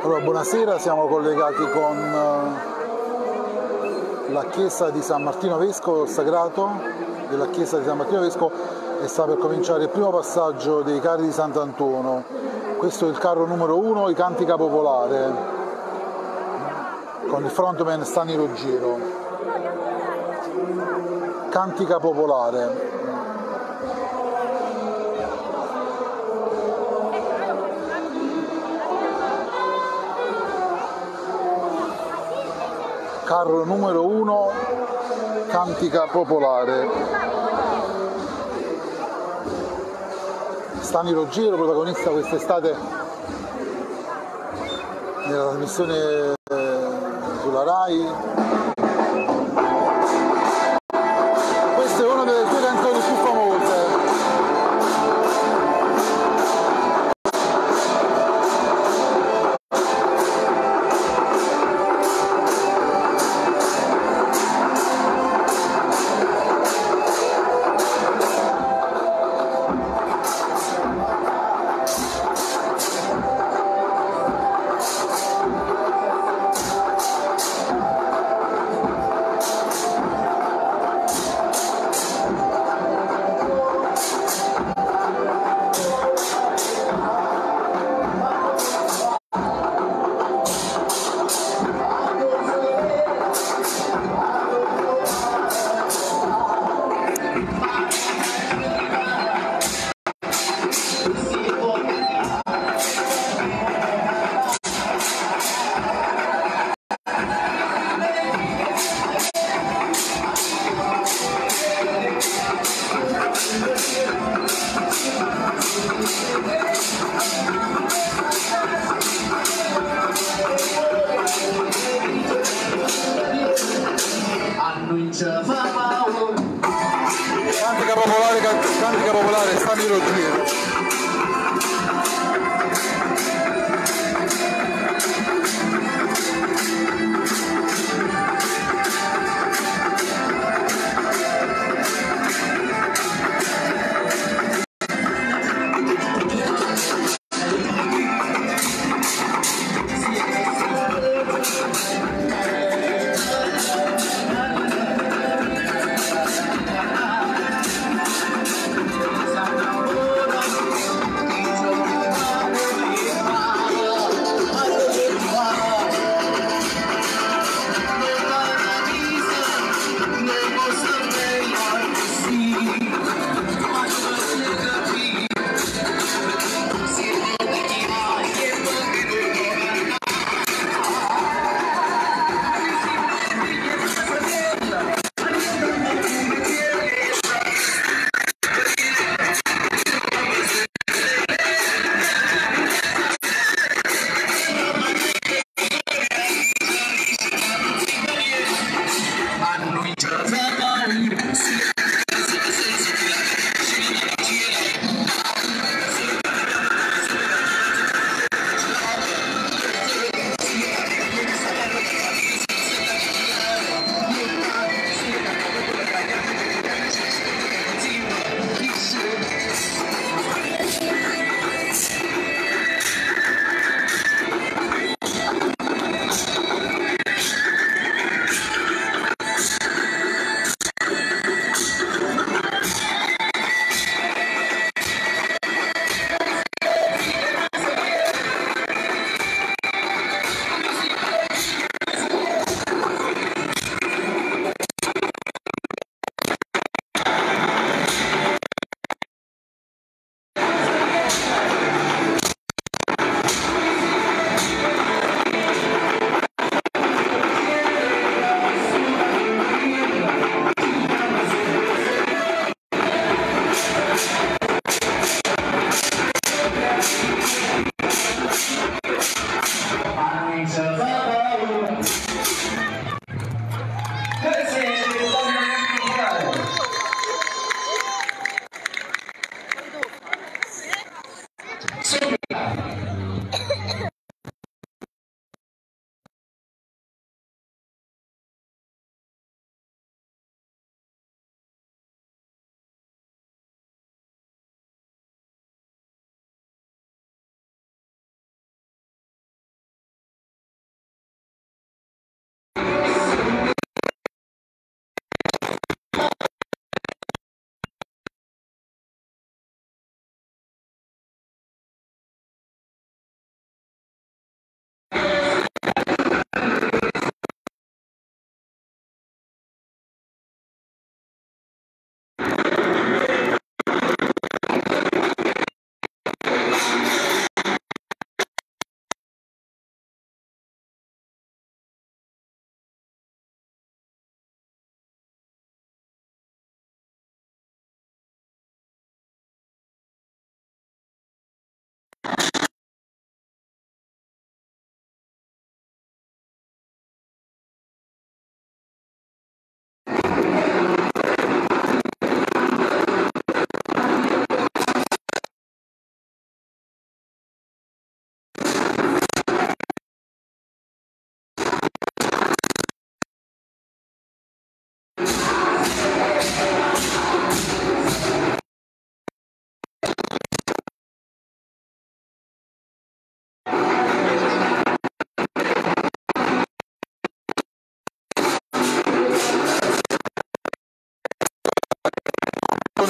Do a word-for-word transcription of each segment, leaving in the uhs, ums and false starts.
Allora, buonasera, siamo collegati con la chiesa di San Martino Vescovo, il sagrato della chiesa di San Martino Vescovo, e sta per cominciare il primo passaggio dei carri di Sant'Antuono. Questo è il carro numero uno, i Cantica Popolare, con il frontman Stani Ruggero. Cantica Popolare. Carro numero uno, Cantica Popolare. Stani Ruggero, protagonista quest'estate nella trasmissione sulla Rai. Questa è una delle sue canzoni più famose. Cantica Popolare, Cantica Popolare, Stani Ruggero.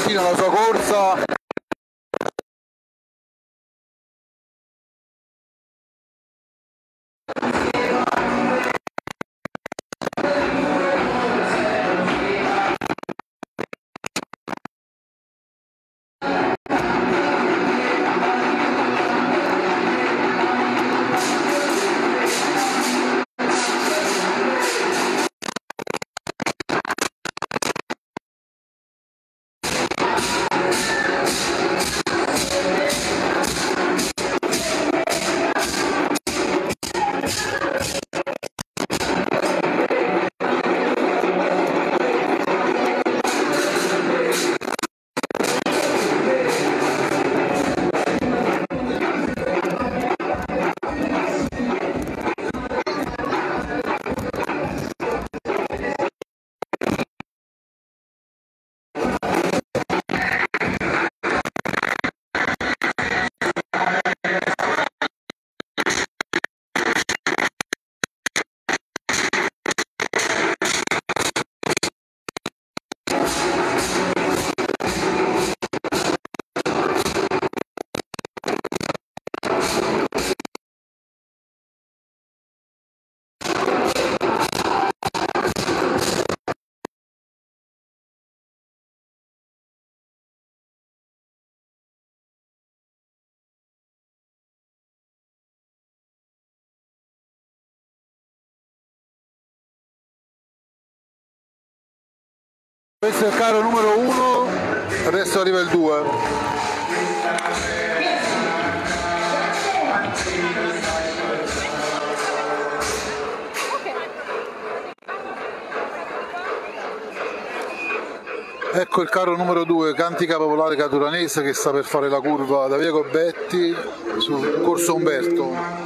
continua la sua corsa. Questo è il carro numero uno, adesso arriva il due. Ecco il carro numero due, Cantica Popolare Caturanese, che sta per fare la curva da via Gobetti su Corso Umberto.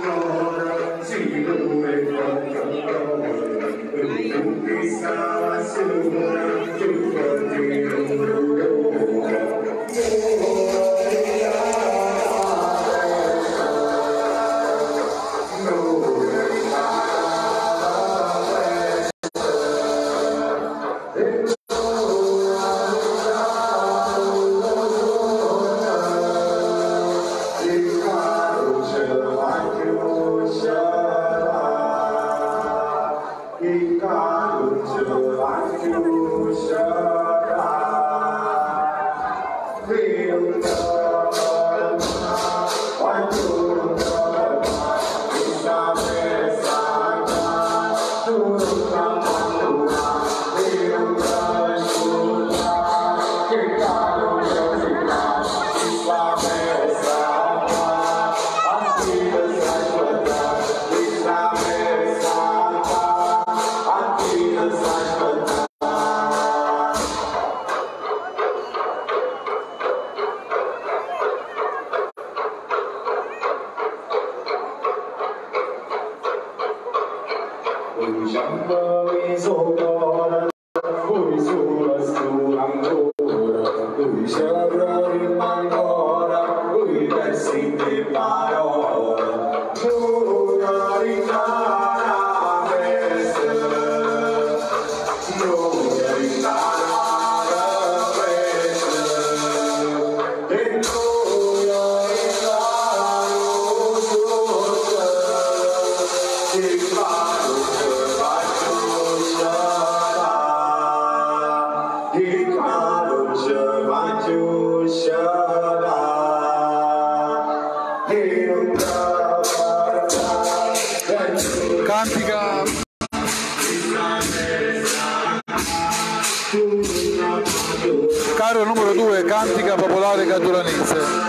Cantica carro numero due, Cantica Popolare Caturanese.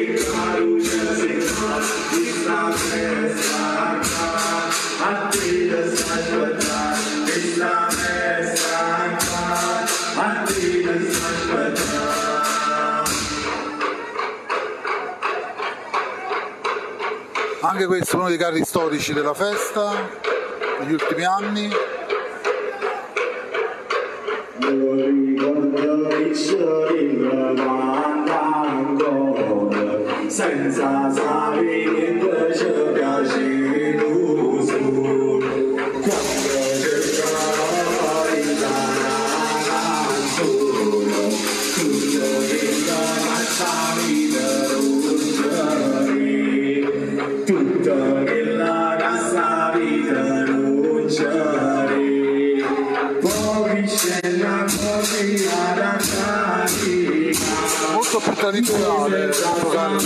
Anche questo è uno dei carri storici della festa degli ultimi anni. Senza sapere se piace l'uso, quando cercare la solo, tradizionale questo carro.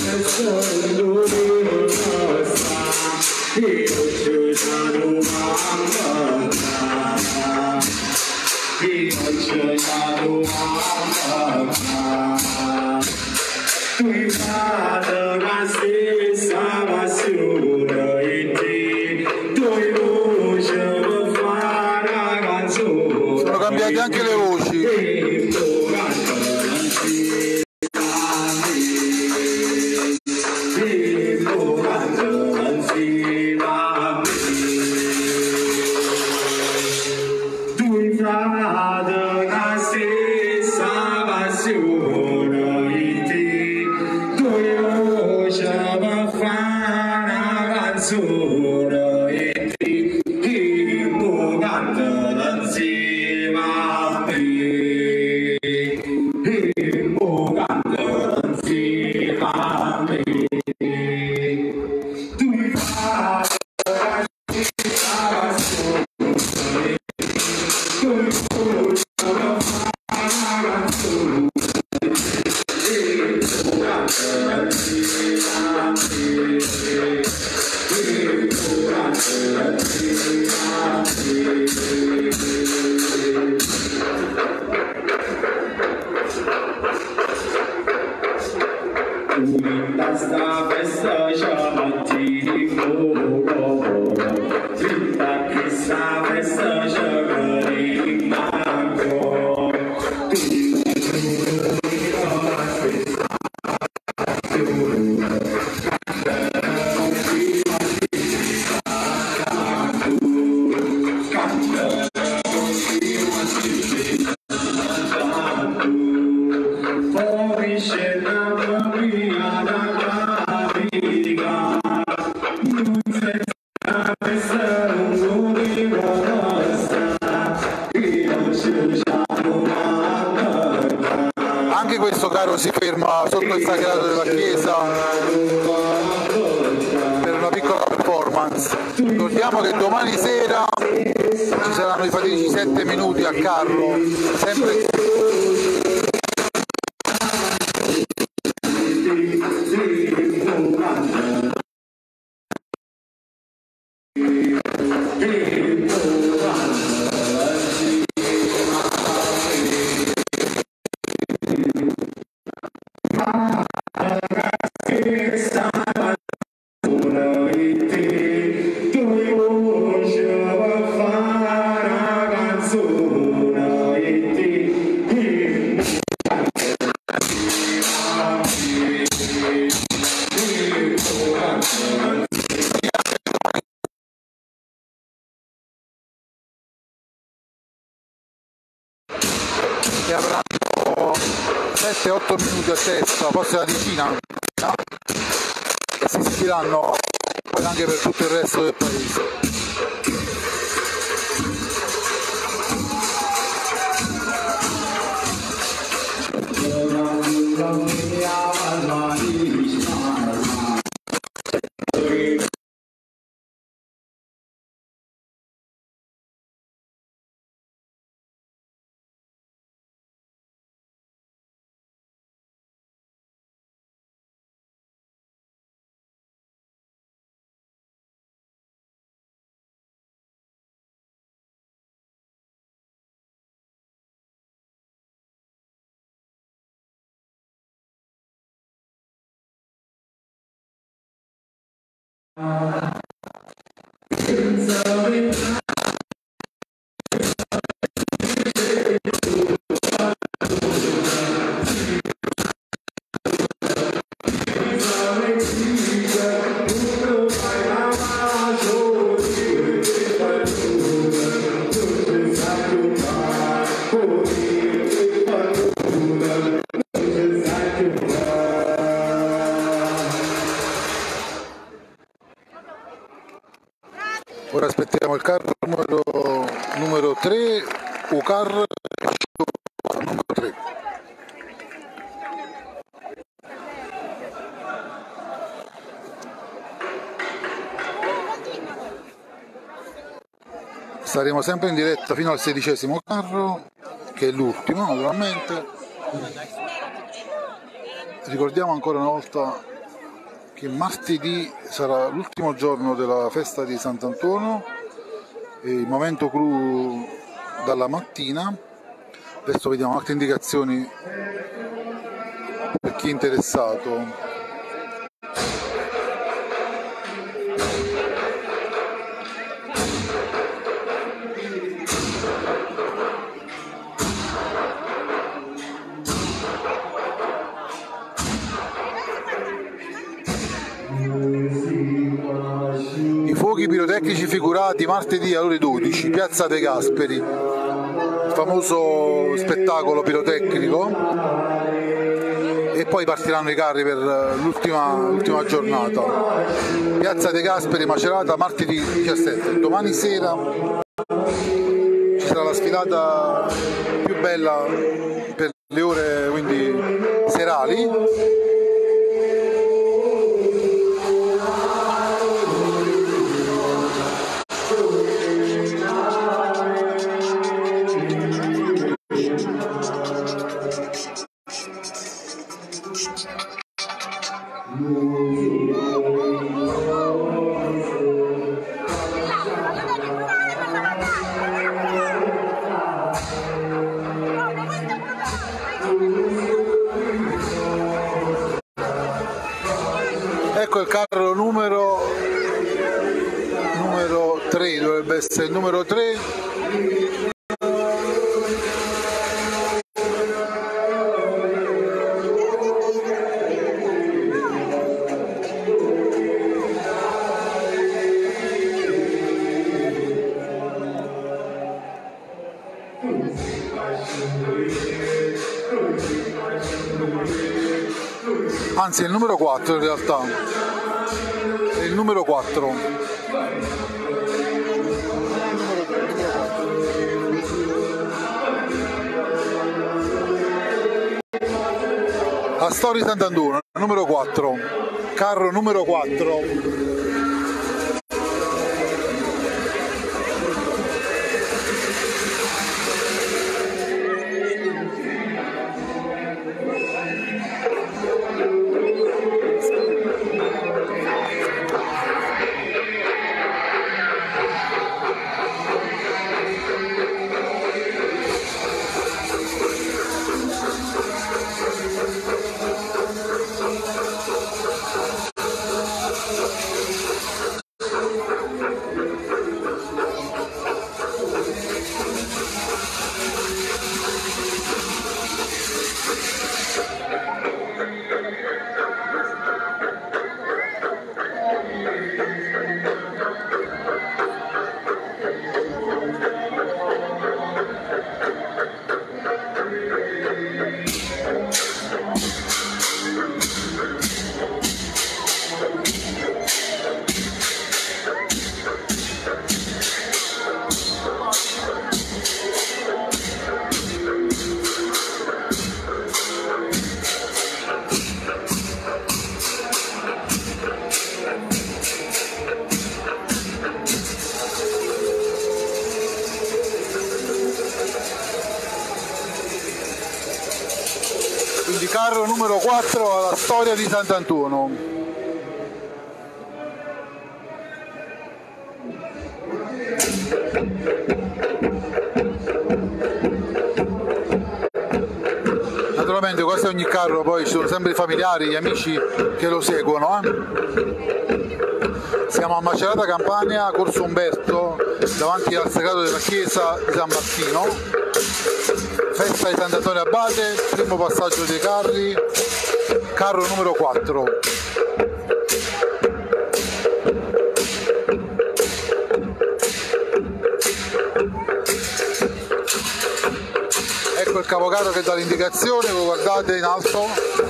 Sono cambiate anche le voci. Anche questo carro si ferma sotto il sagrato della chiesa per una piccola performance. Ricordiamo che domani sera ci saranno i fatidici sette minuti a carro, sempre che avranno sette otto minuti a testa, forse la decina, e si sentiranno anche per tutto il resto del paese. Ora aspettiamo il carro numero, numero tre, o carro numero tre. Staremo sempre in diretta fino al sedicesimo carro, che è l'ultimo naturalmente. ricordiamo ancora una volta che martedì sarà l'ultimo giorno della festa di Sant'Antonio, il momento clou dalla mattina. Adesso vediamo altre indicazioni per chi è interessato. I fuochi pirotecnici figurati martedì alle ore dodici, Piazza De Gasperi, il famoso spettacolo pirotecnico, e poi partiranno i carri per l'ultima, l'ultima giornata. Piazza De Gasperi, Macerata, martedì diciassette. Domani sera ci sarà la sfilata più bella per le ore quindi serali. Ecco il carro numero numero tre, dovrebbe essere il numero tre. Anzi, è il numero quattro in realtà, è il numero quattro. Astori Sant'Antonio, numero quattro, carro numero quattro. Quindi carro numero quattro alla storia di Sant'Antonio. Naturalmente questo è ogni carro, poi ci sono sempre i familiari, gli amici che lo seguono. Eh? Siamo a Macerata Campania, Corso Umberto, davanti al sagrato della chiesa di San Martino. Festa di Sant'Antonio Abate, primo passaggio dei carri, carro numero quattro. Ecco il capocarro che dà l'indicazione, lo guardate in alto.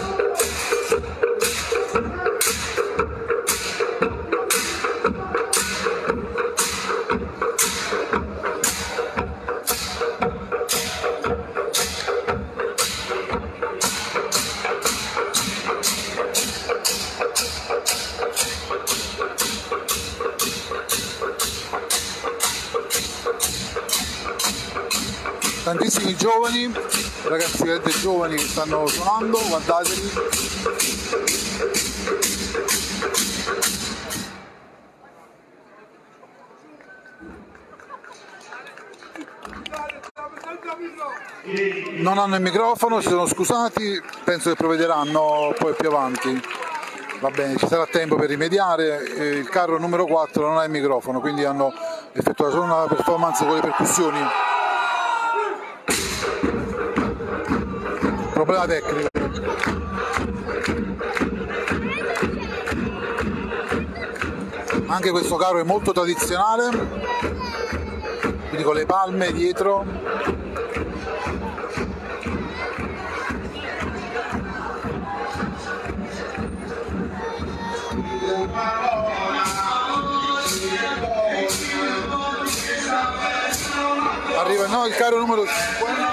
Tantissimi giovani ragazzi veramente giovani che stanno suonando, guardateli. Non hanno il microfono, si sono scusati, penso che provvederanno poi più avanti. Va bene, ci sarà tempo per rimediare. Il carro numero quattro non ha il microfono, quindi hanno effettuato solo una performance con le percussioni. Problema tecnico. Anche questo carro è molto tradizionale, quindi con le palme dietro. Arriva no, il carro numero cinque.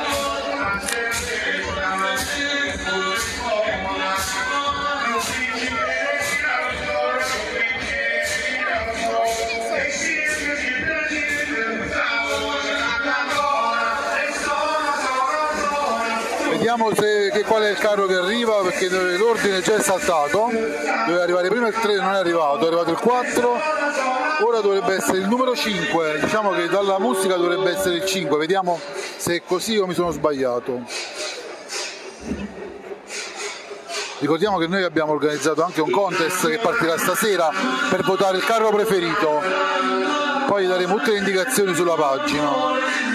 Vediamo se, che, qual è il carro che arriva, perché l'ordine già è saltato. Doveva arrivare prima il tre, non è arrivato, è arrivato il quattro. Ora dovrebbe essere il numero cinque, diciamo che dalla musica dovrebbe essere il cinque, vediamo se è così o mi sono sbagliato. Ricordiamo che noi abbiamo organizzato anche un contest che partirà stasera per votare il carro preferito, poi daremo tutte le indicazioni sulla pagina.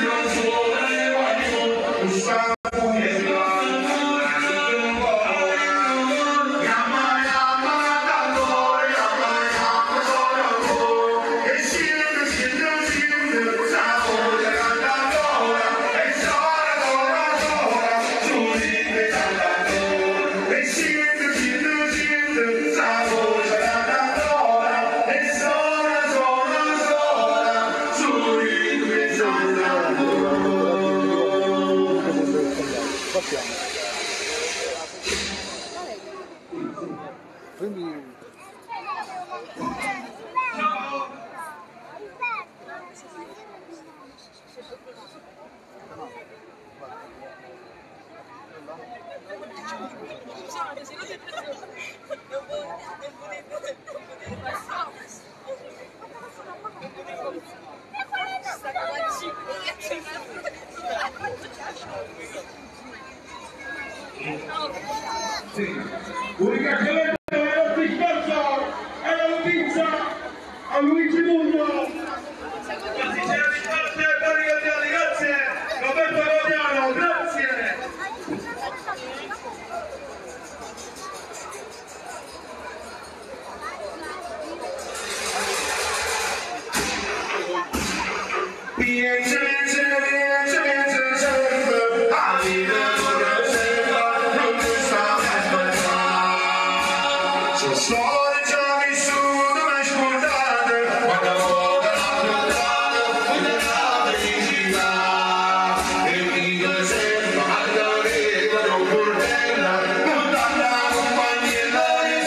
Unica che la pizza è la notizia a Luigi Mugno. Pasticcera di parte, Barrigattiani, grazie. Roberto Godiano, grazie. Piense, piense, piense, piense sempre a vivere. Storie già vissute ma scordate, quando volta la lontana, una felicità, e mi dico sempre alla vita non portella, portando la compagnia di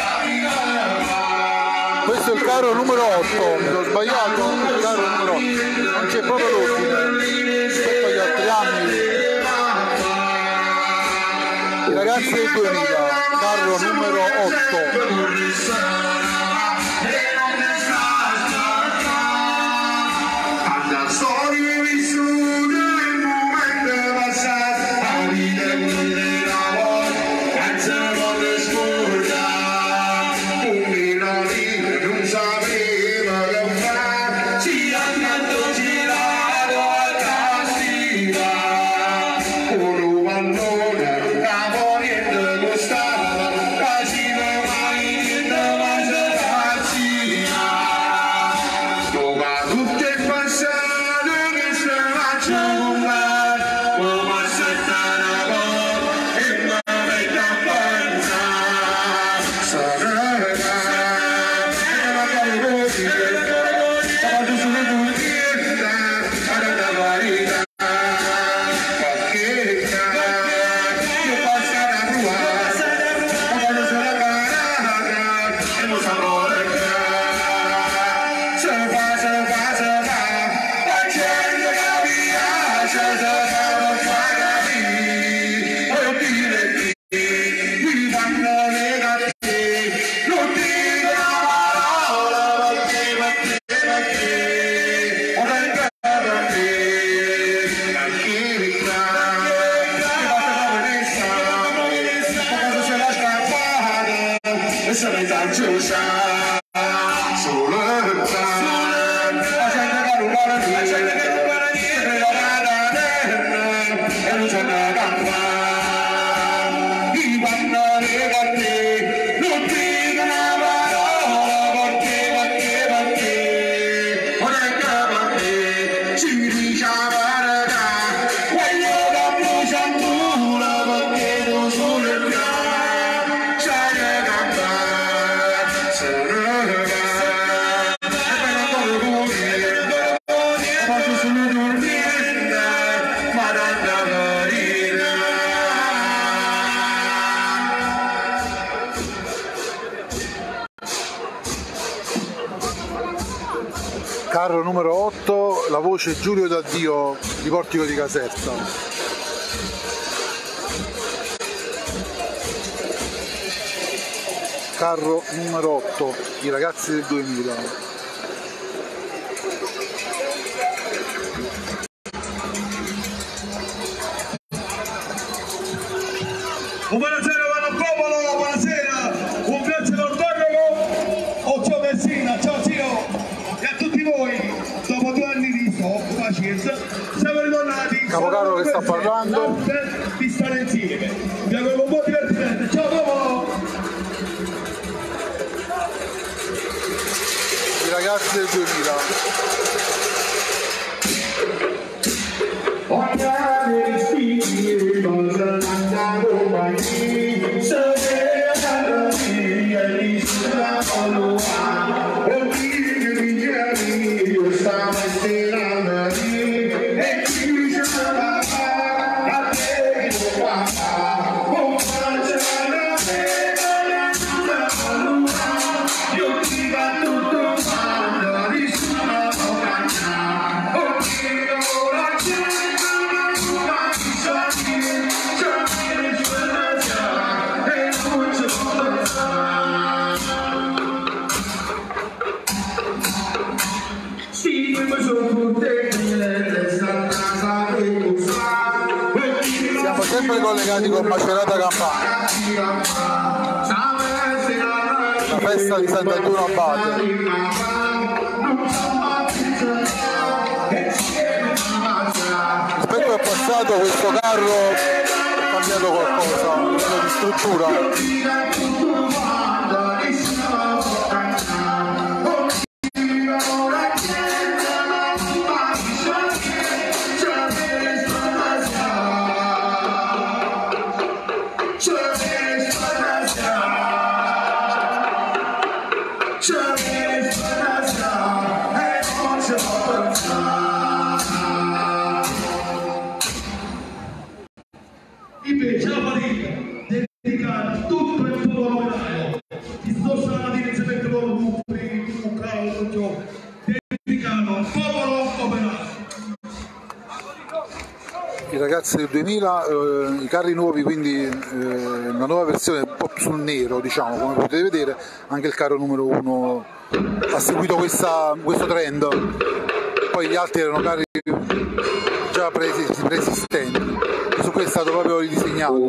stare. Questo è il carro numero otto, mi sono sbagliato, il carro numero otto, non c'è proprio l'ordine rispetto agli altri anni. I ragazzi del duemila, carro numero otto. Storie vissute nel momento passato, la vita è una volta, anzi non le scorda, un minore non sapeva che fare, si è andato girato a castiga, un pallone, la morente costava, quasi non mai niente mai. 身上就像受了伤，好像那个鲁巴的女人，那个大大的人，很真的感觉。一万的那个你，路地的那把刀，我给我给我给，我的哥们你，距离下班的家，我有个不想哭了，我给读书的家。 Carro numero otto, la voce Giulio D'Addio di Portico di Caserta. Carro numero otto, i ragazzi del duemila. Buonasera al popolo, buonasera, un grazie all'orgoglio, Occhio Messina, ciao zio, e a tutti voi, dopo due anni di stop, pazienza, siamo ritornati. Capocarro che sta parlando. Di stare insieme, vi auguro un buon divertimento, ciao popolo! I ragazzi del duemila. Siamo sempre collegati con Macerata Campana, la festa di Sant'Antuno Abate. Rispetto al passato questo carro ha cambiato qualcosa, a livello di struttura. Invece la fatica dedicata tutto il popolo operaio, ti sto stamattina insieme al popolo Buffri, un calcio dedicato al popolo operaio. I ragazzi del duemila, eh, i carri nuovi, quindi eh, una nuova versione un po' sul nero, diciamo, come potete vedere. Anche il carro numero uno ha seguito questa, questo trend, poi gli altri erano carri già presi, preesistenti, su questo è stato proprio ridisegnato.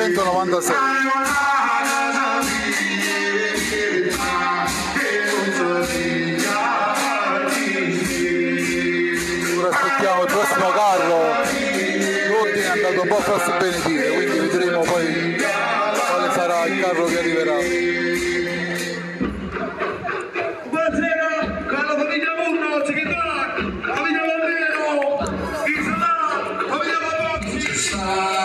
millenovecentonovantasei. Ora aspettiamo il prossimo carro, l'ordine è andato un po' a farsi benedire, quindi vedremo poi quale sarà il carro che arriverà. Buonasera, con la famiglia Murno, Segretario, famiglia Valvero, Isola, famiglia Babocci.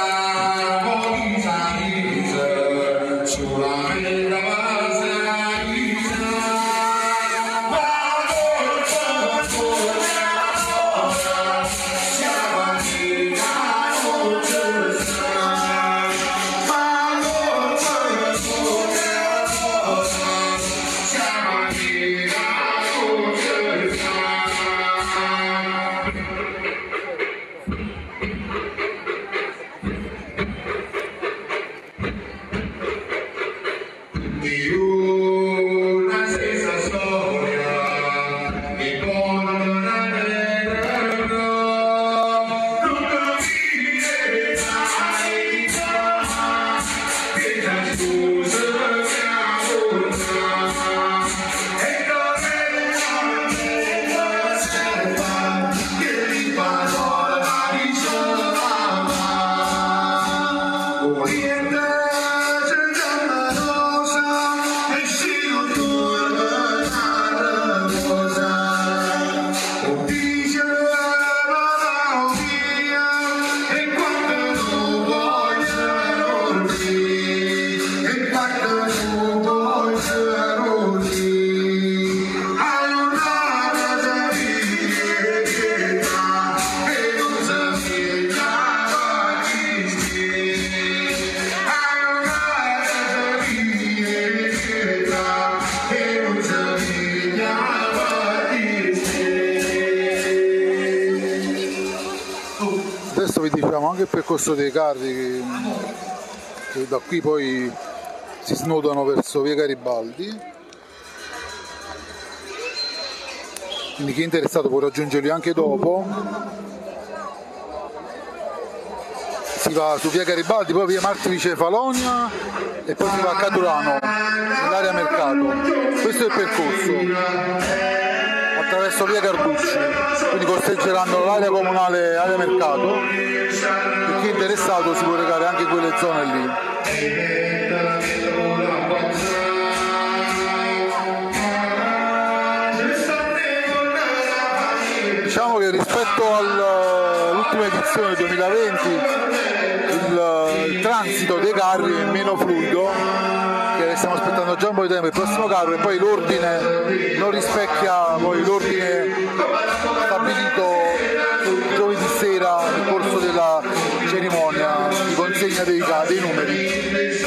Adesso vi diciamo anche il percorso dei carri che, che da qui poi si snodano verso via Garibaldi, quindi chi è interessato può raggiungerli anche dopo. Si va su via Garibaldi, poi via Marti Vicefalonia e poi si va a Caturano, nell'area mercato. Questo è il percorso attraverso via Carducci, quindi corseggeranno l'area comunale, area mercato, e chi è interessato si può recare anche in quelle zone lì. Diciamo che rispetto all'ultima edizione duemilaventi il, il transito dei carri è meno fluido, che stiamo aspettando già un po' di tempo il prossimo carro, e poi l'ordine non rispecchia poi l'ordine stabilito giovedì sera nel corso della cerimonia di consegna dei, dei numeri.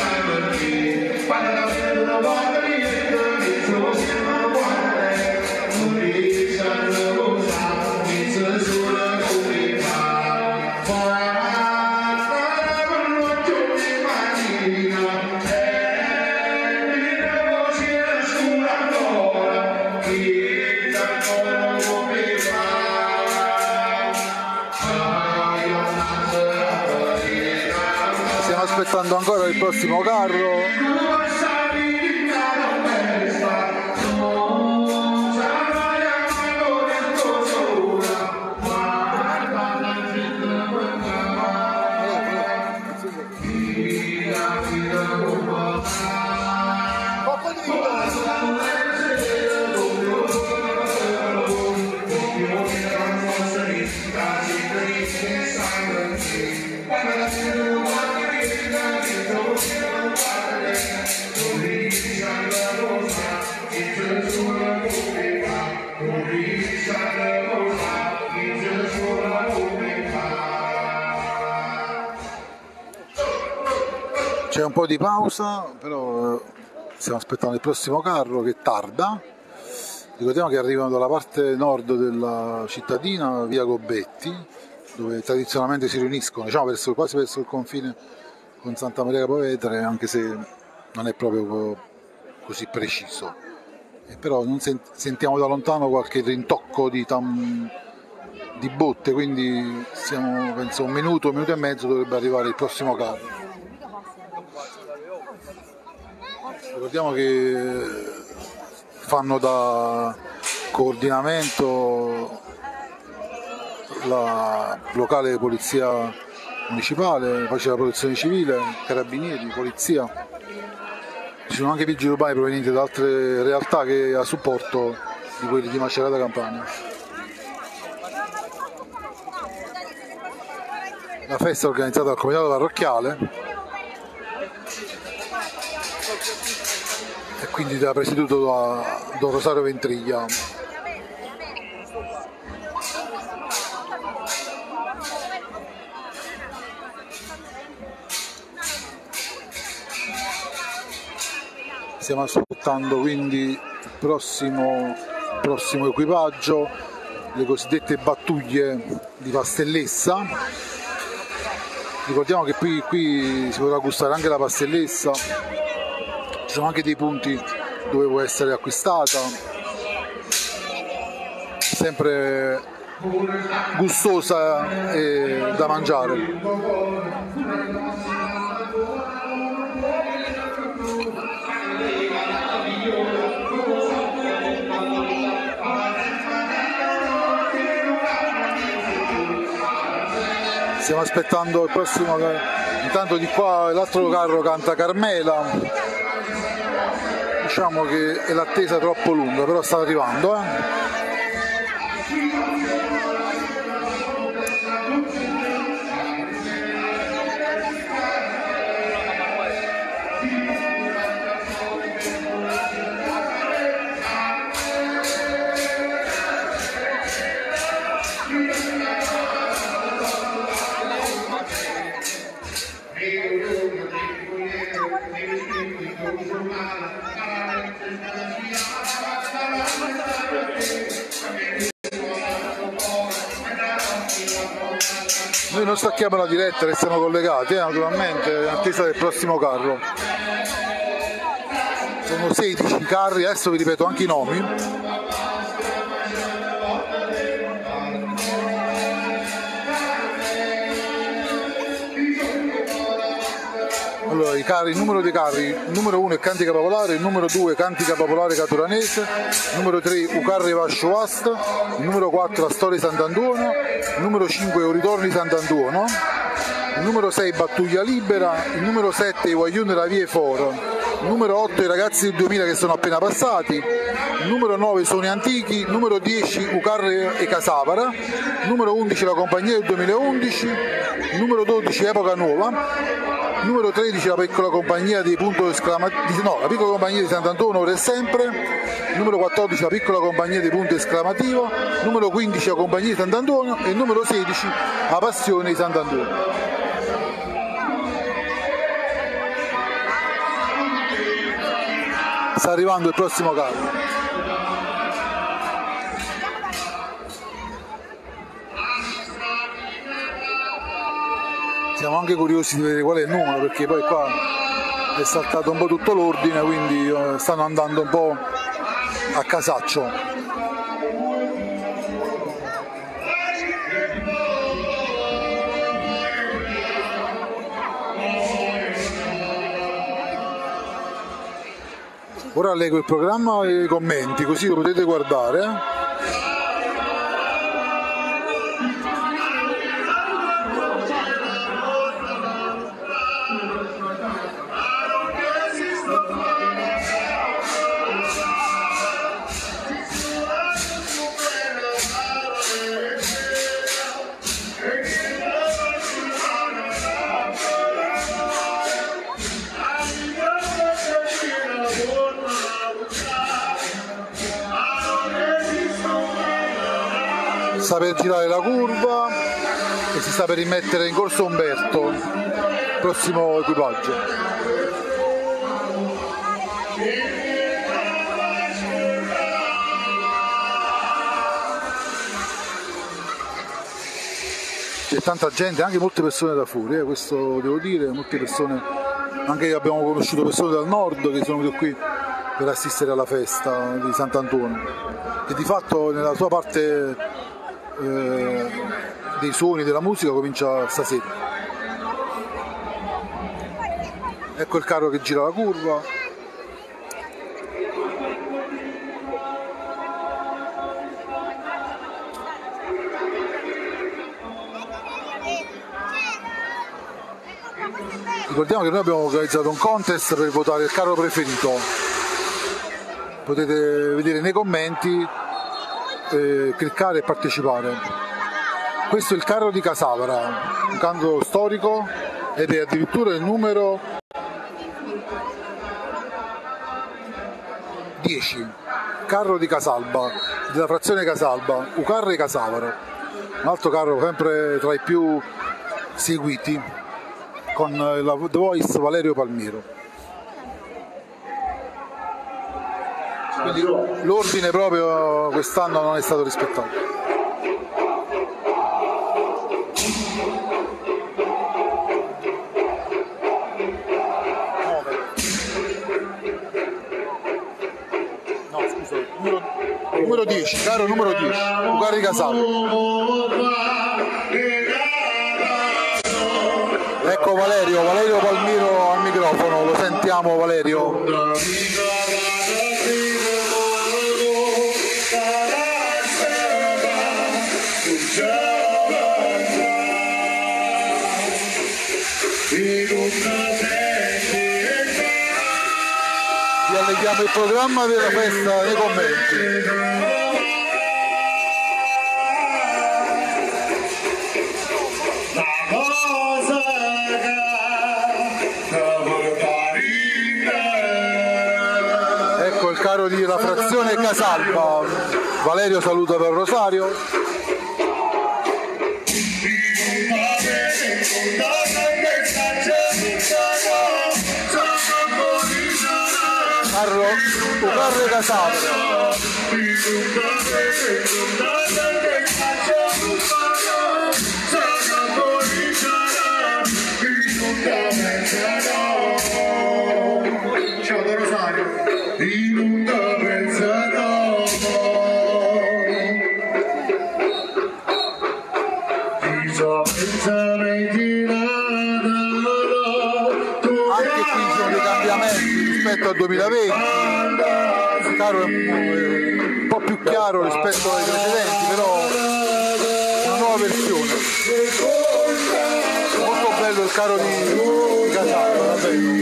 Aspettando ancora il prossimo carro. C'è un po' di pausa, però stiamo aspettando il prossimo carro che tarda. Ricordiamo che arrivano dalla parte nord della cittadina, via Gobetti, dove tradizionalmente si riuniscono, diciamo verso, quasi verso il confine con Santa Maria Capua Vetere, anche se non è proprio così preciso. E però non sent- sentiamo da lontano qualche rintocco di, tam- di botte, quindi siamo, penso, un minuto, un minuto e mezzo dovrebbe arrivare il prossimo carro. Ricordiamo che fanno da coordinamento la locale polizia municipale, poi c'è la protezione civile, carabinieri, polizia. Ci sono anche vigili urbani provenienti da altre realtà che a supporto di quelli di Macerata Campania. La festa è organizzata dal comitato parrocchiale e quindi da presieduto da Don Rosario Ventriglia. Stiamo aspettando quindi il prossimo, prossimo equipaggio, le cosiddette battuglie di Pastellessa. Ricordiamo che qui, qui si potrà gustare anche la pastellessa, ci sono anche dei punti dove può essere acquistata, sempre gustosa e da mangiare. Stiamo aspettando il prossimo, intanto di qua l'altro carro canta Carmela, diciamo che è l'attesa troppo lunga, però sta arrivando. Eh. Noi non stacchiamo la diretta, restiamo collegati, eh, naturalmente, in attesa del prossimo carro. Sono sedici carri, adesso vi ripeto anche i nomi. Allora, i carri, il numero dei carri, il numero uno è Cantica Popolare, il numero due è Cantica Popolare Caturanese, il numero tre Ucarre Vascio Ast, il numero quattro La Storia di Sant'Antuono, il numero cinque è Ritorno di Sant'Antuono, il numero sei Battuglia Libera, il numero sette i Guaglione della Vie Foro, il numero otto i Ragazzi del duemila che sono appena passati, il numero nove Suoni Antichi, il numero dieci Ucarre e Casapara, il numero undici La Compagnia del duemilaundici, il numero dodici Epoca Nuova, numero tredici la piccola compagnia di punto esclamativo, no, la piccola compagnia di Sant'Antuono ora e sempre, numero quattordici la piccola compagnia di punto esclamativo, numero quindici la compagnia di Sant'Antuono e numero sedici la Passione di Sant'Antuono. Sta arrivando il prossimo carro. Siamo anche curiosi di vedere qual è il numero, perché poi qua è saltato un po' tutto l'ordine, quindi stanno andando un po' a casaccio. Ora leggo il programma e i commenti, così lo potete guardare. Eh? Sta per girare la curva e si sta per rimettere in corso Umberto, prossimo equipaggio. C'è tanta gente, anche molte persone da fuori, eh, questo devo dire, molte persone, anche abbiamo conosciuto persone dal nord che sono venute qui per assistere alla festa di Sant'Antuono, che di fatto nella sua parte Eh, dei suoni, della musica comincia stasera. Ecco il carro che gira la curva. Ricordiamo che noi abbiamo organizzato un contest per votare il carro preferito. Potete vedere nei commenti, eh, cliccare e partecipare. Questo è il carro di Casavara, un carro storico ed è addirittura il numero dieci, carro di Casalba, della frazione Casalba, Ucarre Casavara, un altro carro sempre tra i più seguiti, con la The Voice Valerio Palmiro. Quindi l'ordine proprio quest'anno non è stato rispettato. Numero dieci, caro numero dieci, Ucarre Casavara. Ecco Valerio, Valerio Palmiro al microfono, lo sentiamo Valerio. Vi alleghiamo il programma della festa nei commenti. Ecco il carro di la frazione Casalba. Valerio saluta per Rosario. Carro Ucarre Casavara. Ciao da Rosario. Anche qui ci sono dei cambiamenti rispetto al duemilaventi, il carro è un po' più chiaro rispetto ai precedenti, però è una nuova versione. Molto bello il carro di Casavara, bello.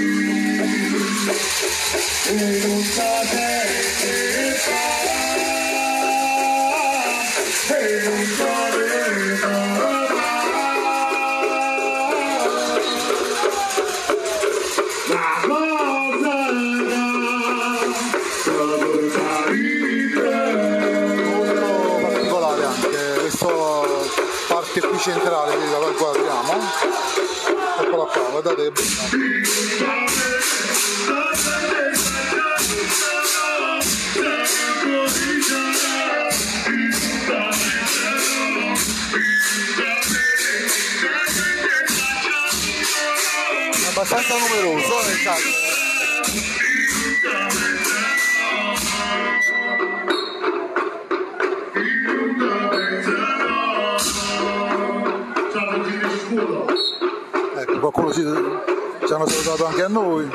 Parte qui centrale, vedete, la guardiamo, eccola qua, guardate che bella. È abbastanza numeroso, eh, esatto. Ecco, qualcuno ci, ci hanno salutato anche a noi.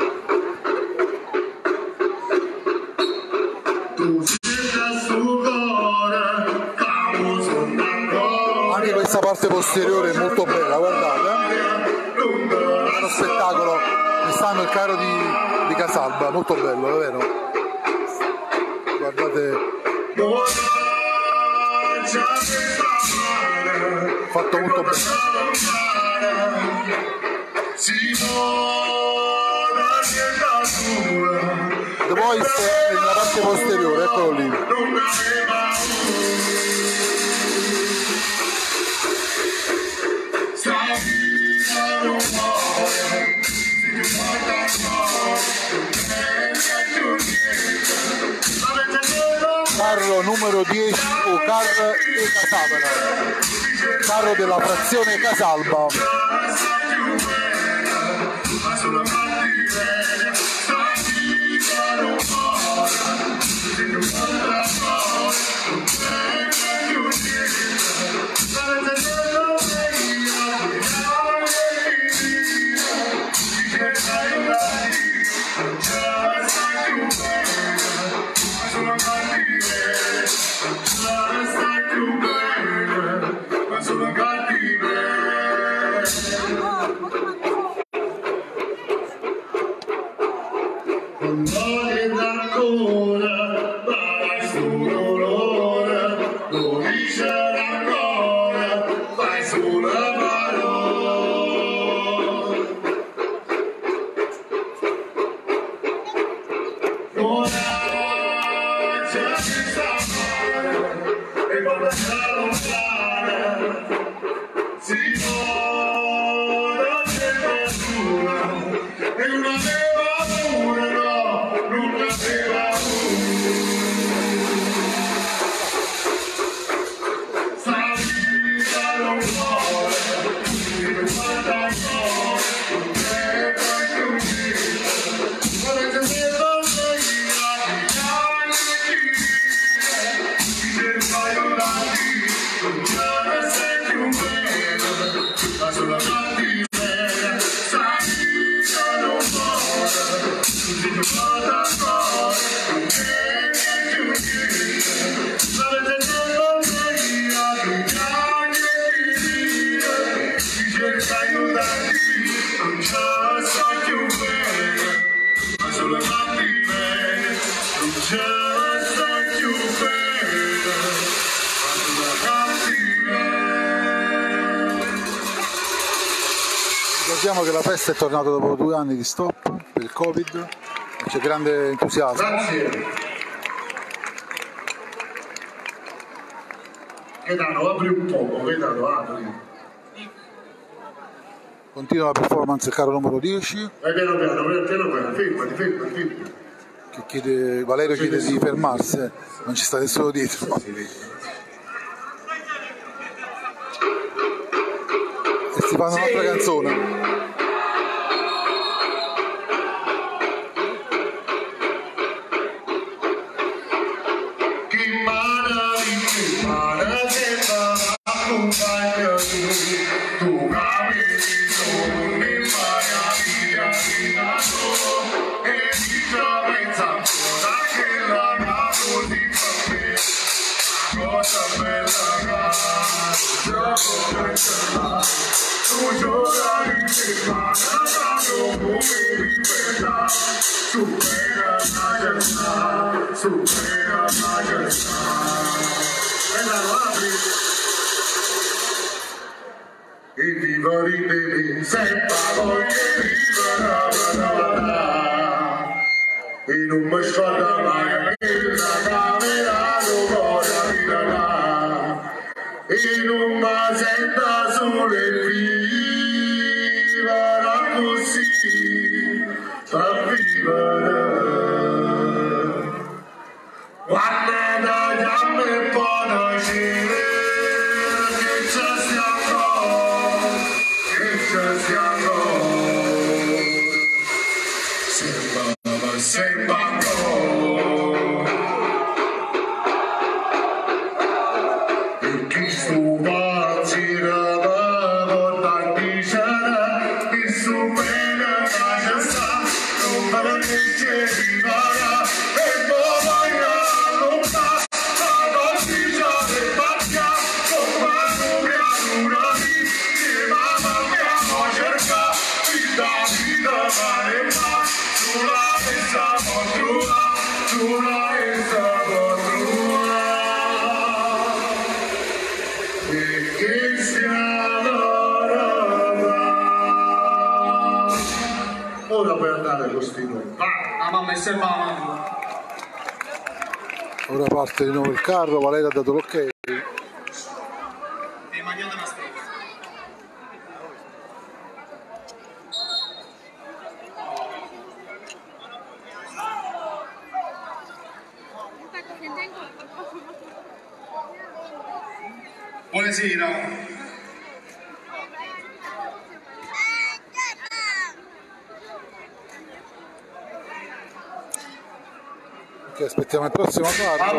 Anche questa parte posteriore è molto bella, guardate. È uno spettacolo. Quest'anno il carro di, di Casalba, molto bello, è vero? Guardate. Fatto molto bene. The Voice è nella parte posteriore, eccolo lì. Carro numero dieci, Ucarre Casavara, carro della frazione Casalba. Ricordiamo che la festa è tornata dopo due anni di stop per il Covid, c'è grande entusiasmo. Grazie. Gaetano, apri un poco, Gaetano, apri. Continua la performance il carro numero dieci. Vai piano piano, piano piano, fermati, fermati, fermati. Che chiede, Valerio chiede di fermarsi, eh. Non ci sta nessuno dietro. E si fanno un'altra canzone. E viva ridere senza voglia di vivere e non mi scorda mai nella camera d'ora e non mi senta solo e vivere così per vivere quando da giamma e poi da scena che ci siamo che ci siamo sembra sembra ora puoi andare con sti nomi. La mamma è sempre la mamma. Ora parte di nuovo il carro, Valerio ha dato l'ok. E mangiate la stessa. Buonasera. Ok, aspettiamo il prossimo carro.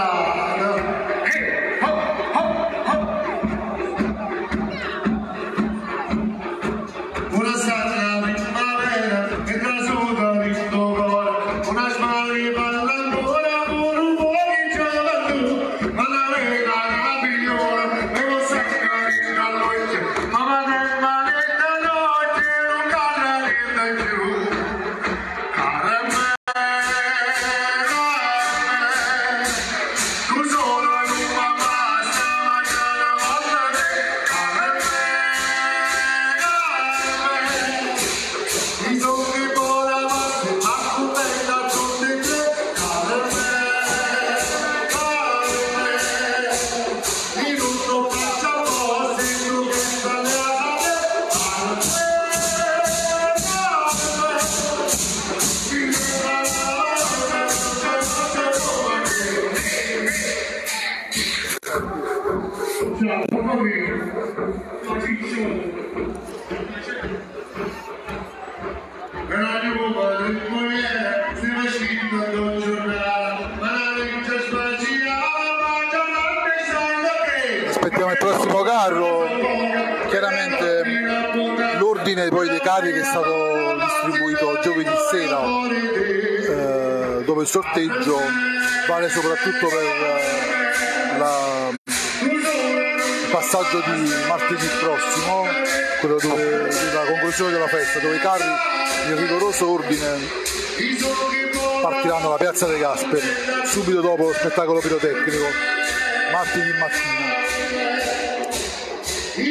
Aspettiamo il prossimo carro. Chiaramente l'ordine poi dei carri che è stato distribuito giovedì sera, eh, dove il sorteggio vale soprattutto per eh, la, il passaggio di martedì prossimo, quello dove la conclusione della festa, dove i carri in rigoroso ordine partiranno alla Piazza dei Gasperi subito dopo lo spettacolo pirotecnico martedì mattina.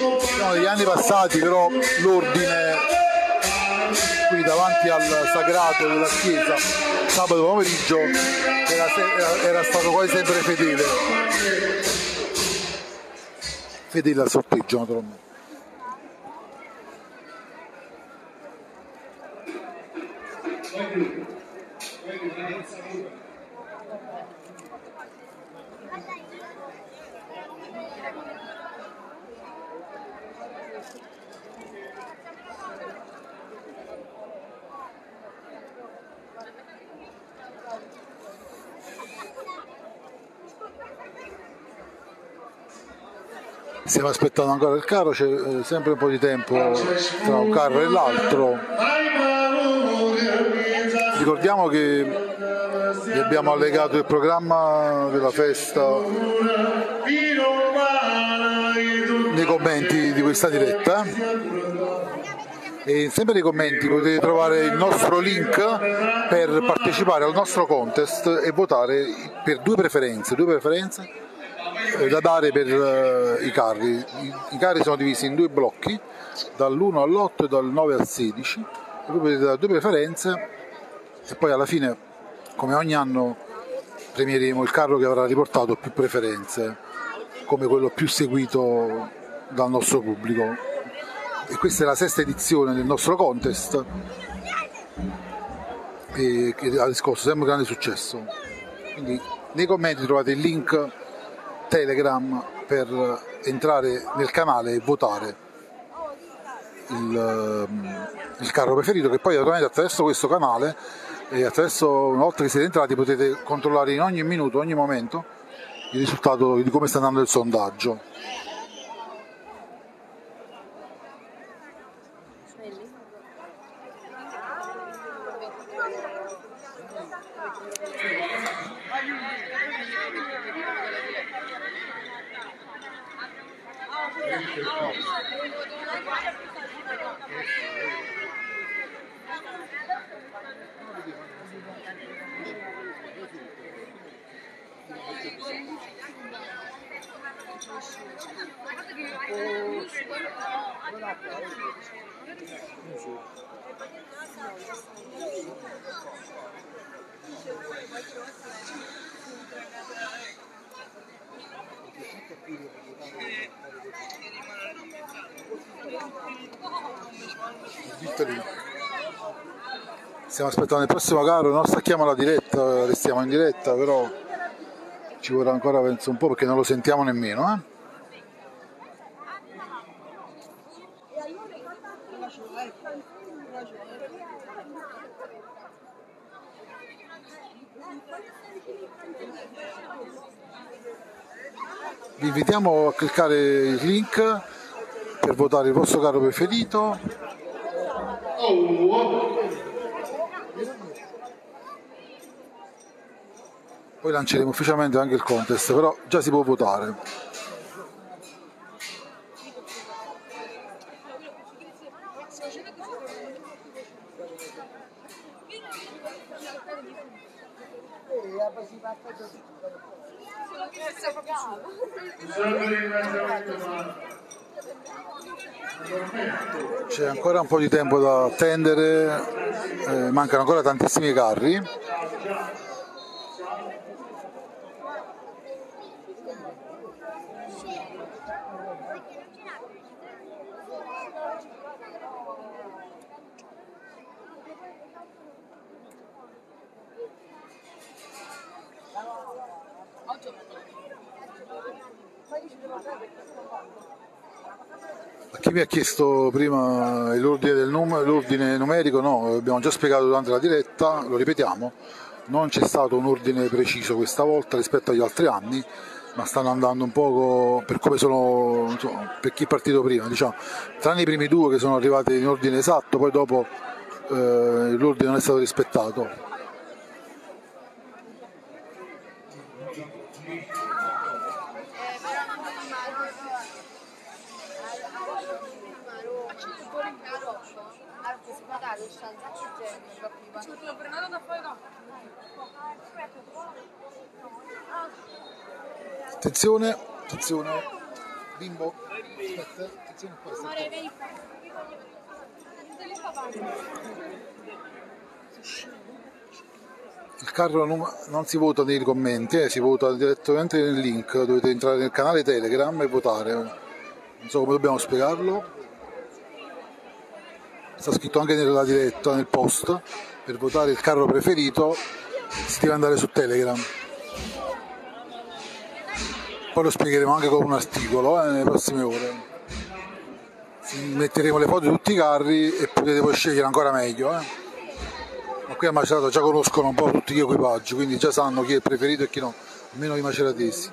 Sono degli anni passati, però l'ordine qui davanti al sagrato della chiesa sabato pomeriggio era, era, era stato quasi sempre fedele fedele al sorteggio, naturalmente. Stiamo aspettando ancora il carro, c'è eh, sempre un po' di tempo tra un carro e l'altro. Ricordiamo che vi abbiamo allegato il programma della festa nei commenti di questa diretta e sempre nei commenti potete trovare il nostro link per partecipare al nostro contest e votare per due preferenze, due preferenze da dare per uh, i carri. I, I carri sono divisi in due blocchi, dall'uno all'otto e dal nove al sedici, e voi potete dare due preferenze e poi alla fine, come ogni anno, premieremo il carro che avrà riportato più preferenze, come quello più seguito dal nostro pubblico. E questa è la sesta edizione del nostro contest e che ha riscosso sempre grande successo. Quindi nei commenti trovate il link Telegram per entrare nel canale e votare il, il carro preferito, che poi naturalmente attraverso questo canale e attraverso, una volta che siete entrati, potete controllare in ogni minuto, ogni momento il risultato di come sta andando il sondaggio. Stiamo aspettando il prossimo carro, non stacchiamo la diretta, restiamo in diretta, però ci vorrà ancora, penso, un po' perché non lo sentiamo nemmeno, eh? Vi invitiamo a cliccare il link per votare il vostro carro preferito. Poi lanceremo ufficialmente anche il contest, però già si può votare. C'è ancora un po' di tempo da attendere, eh, mancano ancora tantissimi carri. A chi mi ha chiesto prima l'ordine del num- l'ordine numerico, no, abbiamo già spiegato durante la diretta, lo ripetiamo, non c'è stato un ordine preciso questa volta rispetto agli altri anni, ma stanno andando un poco per come sono, insomma, per chi è partito prima, diciamo, tranne i primi due che sono arrivati in ordine esatto, poi dopo eh, l'ordine non è stato rispettato. Attenzione, attenzione, bimbo. Aspetta, attenzione qua, sta Amore, vieni qua. Vieni qua, papà. Il carro num- non si vota nei commenti, eh, si vota direttamente nel link, dovete entrare nel canale Telegram e votare. Non so come dobbiamo spiegarlo. Sta scritto anche nella diretta, nel post, per votare il carro preferito si deve andare su Telegram. Poi lo spiegheremo anche con un articolo eh, nelle prossime ore. Metteremo le foto di tutti i carri e potete poi scegliere ancora meglio. Eh. Ma qui a Macerato già conoscono un po' tutti gli equipaggi, quindi già sanno chi è il preferito e chi no, almeno i maceratesi.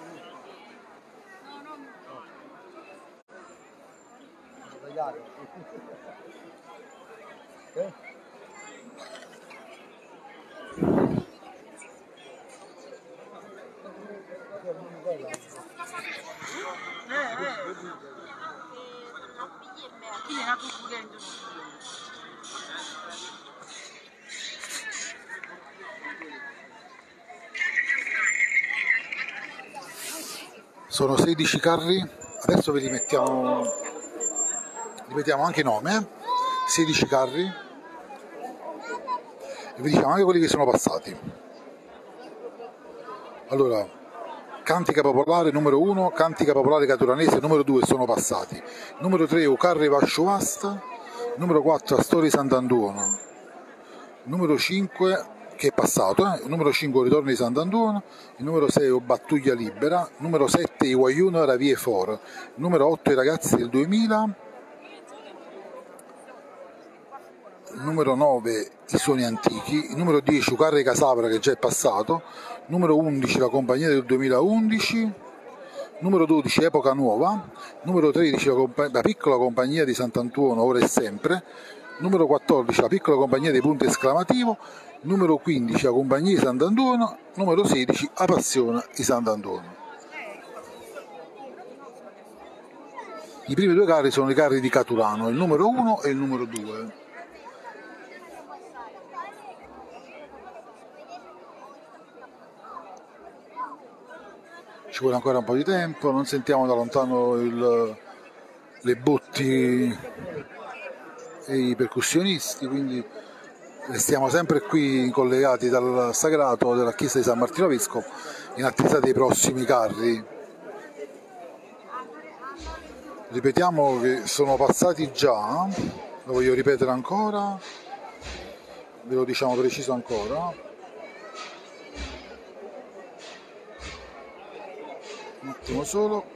Sono sedici carri, adesso ve li mettiamo, li mettiamo anche i nomi, eh? sedici carri e vi diciamo anche quelli che sono passati. Allora, Cantica Popolare numero uno, Cantica Popolare Caturanese numero due sono passati, numero tre Ucarre Vasciovasta, numero quattro Astori Sant'Antuono, numero cinque che è passato, eh? il numero cinque Ritorno di Sant'Antuono, il numero sei Battuglia Libera, numero sette I Guaiuno Ravie For, numero otto I Ragazzi del duemila, numero nove I Suoni Antichi, numero dieci Ucarre Casapra che già è passato, numero undici La Compagnia del duemilaundici, numero dodici Epoca Nuova, numero tredici La, compa- la Piccola Compagnia di Sant'Antuono Ora e Sempre, numero quattordici La Piccola Compagnia dei Punti Esclamativo, numero quindici La Compagnia di Sant'Antuono, numero sedici La Passione di Sant'Antuono. I primi due carri sono i carri di Caturano, il numero uno e il numero due. Ci vuole ancora un po' di tempo, non sentiamo da lontano il, le botti e i percussionisti, quindi restiamo sempre qui collegati dal sagrato della chiesa di San Martino Vescovo in attesa dei prossimi carri. Ripetiamo che sono passati già, lo voglio ripetere ancora, ve lo diciamo preciso ancora. Un attimo solo.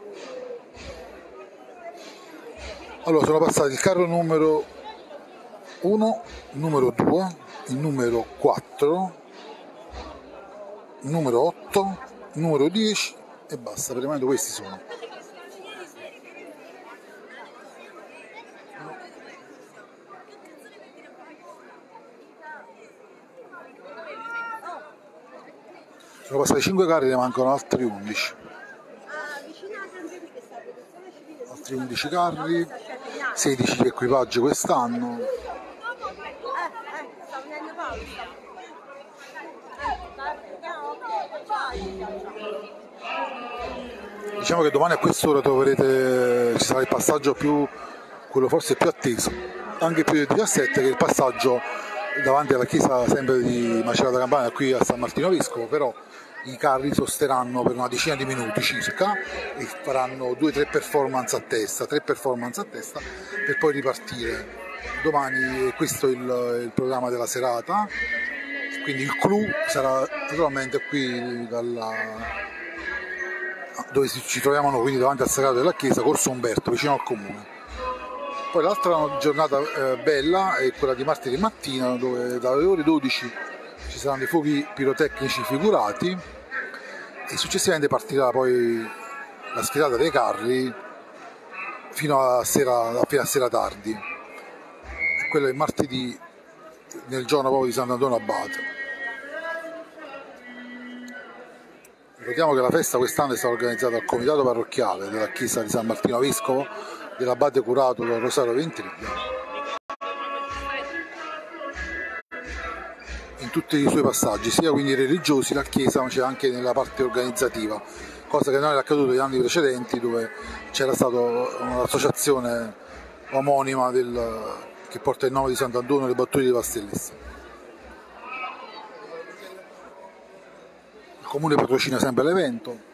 Allora sono passati il carro numero uno, numero due, il numero quattro, il numero otto, il numero dieci e basta, per il momento questi sono. Sono passati cinque carri, ne mancano altri undici. Altri undici carri, sedici equipaggi quest'anno. Diciamo che domani a quest'ora troverete, ci sarà il passaggio più, quello forse più atteso, anche più del diciassette, che è il passaggio davanti alla chiesa sempre di Macerata Campania, qui a San Martino Vescovo, però i carri sosteranno per una decina di minuti circa e faranno due o tre performance a testa, tre performance a testa per poi ripartire. Domani questo è il, il programma della serata, quindi il clou sarà naturalmente qui dalla, dove ci troviamo noi, quindi davanti al sagrato della chiesa, Corso Umberto, vicino al comune. Poi l'altra giornata eh, bella è quella di martedì mattina, dove dalle ore dodici ci saranno i fuochi pirotecnici figurati e successivamente partirà poi la schierata dei carri fino a sera, fino a sera tardi. E quello è martedì, nel giorno proprio di Sant'Antonio Abate. Ricordiamo che la festa quest'anno è stata organizzata dal comitato parrocchiale della chiesa di San Martino Vescovo dell'Abate Curato del Rosario Ventriglia, in tutti i suoi passaggi, sia quindi religiosi, la chiesa, ma c'è anche nella parte organizzativa, cosa che non era accaduto negli anni precedenti, dove c'era stata un'associazione omonima del, che porta il nome di Sant'Antonio le battute di Pastellessa. Il comune patrocina sempre l'evento.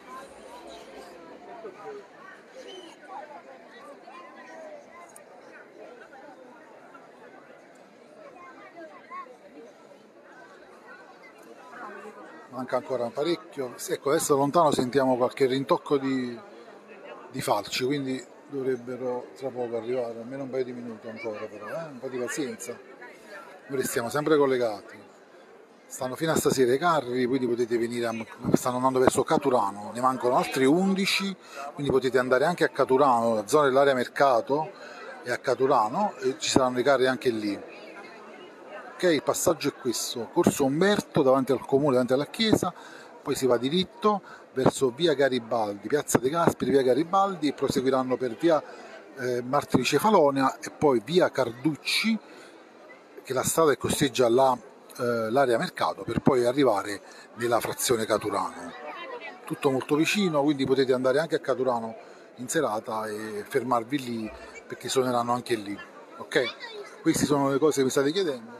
Manca ancora parecchio. Ecco, adesso da lontano sentiamo qualche rintocco di, di falci, quindi dovrebbero tra poco arrivare, almeno un paio di minuti ancora, però, eh? Un po' di pazienza. Noi restiamo sempre collegati. Stanno fino a stasera i carri, quindi potete venire, a, stanno andando verso Caturano, ne mancano altri undici, quindi potete andare anche a Caturano, la zona dell'area mercato e a Caturano, e ci saranno i carri anche lì. Ok, il passaggio è questo: Corso Umberto davanti al comune, davanti alla chiesa, poi si va diritto verso via Garibaldi, piazza De Gasperi, via Garibaldi, e proseguiranno per via eh, Martiri Cefalonia e poi via Carducci, che è la strada che costeggia la, eh, l'area mercato, per poi arrivare nella frazione Caturano. Tutto molto vicino, quindi potete andare anche a Caturano in serata e fermarvi lì, perché suoneranno anche lì. Ok? Queste sono le cose che mi state chiedendo.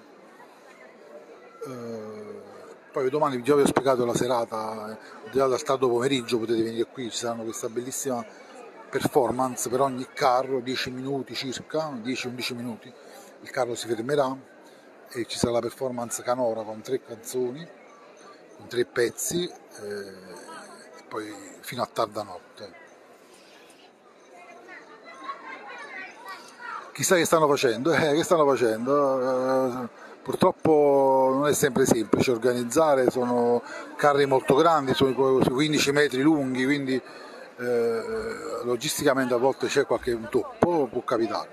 Uh, poi domani già vi ho spiegato la serata, già dal tardo pomeriggio potete venire qui, ci saranno questa bellissima performance per ogni carro, dieci minuti circa, dieci undici minuti, il carro si fermerà e ci sarà la performance canora con tre canzoni, con tre pezzi, eh, e poi fino a tarda notte. Chissà che stanno facendo, eh, che stanno facendo? Uh, Purtroppo non è sempre semplice organizzare, sono carri molto grandi, sono sui quindici metri lunghi, quindi eh, logisticamente a volte c'è qualche intoppo, può capitare.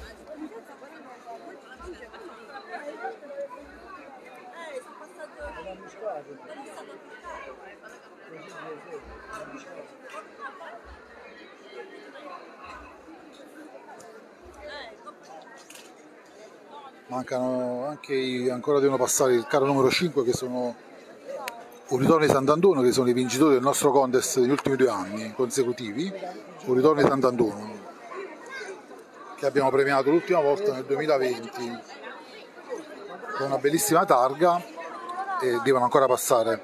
Mancano anche i, ancora devono passare il carro numero cinque, che sono un ritorno di Sant'Antonio, che sono i vincitori del nostro contest degli ultimi due anni consecutivi, un ritorno di Sant'Antonio che abbiamo premiato l'ultima volta nel duemilaventi con una bellissima targa, e devono ancora passare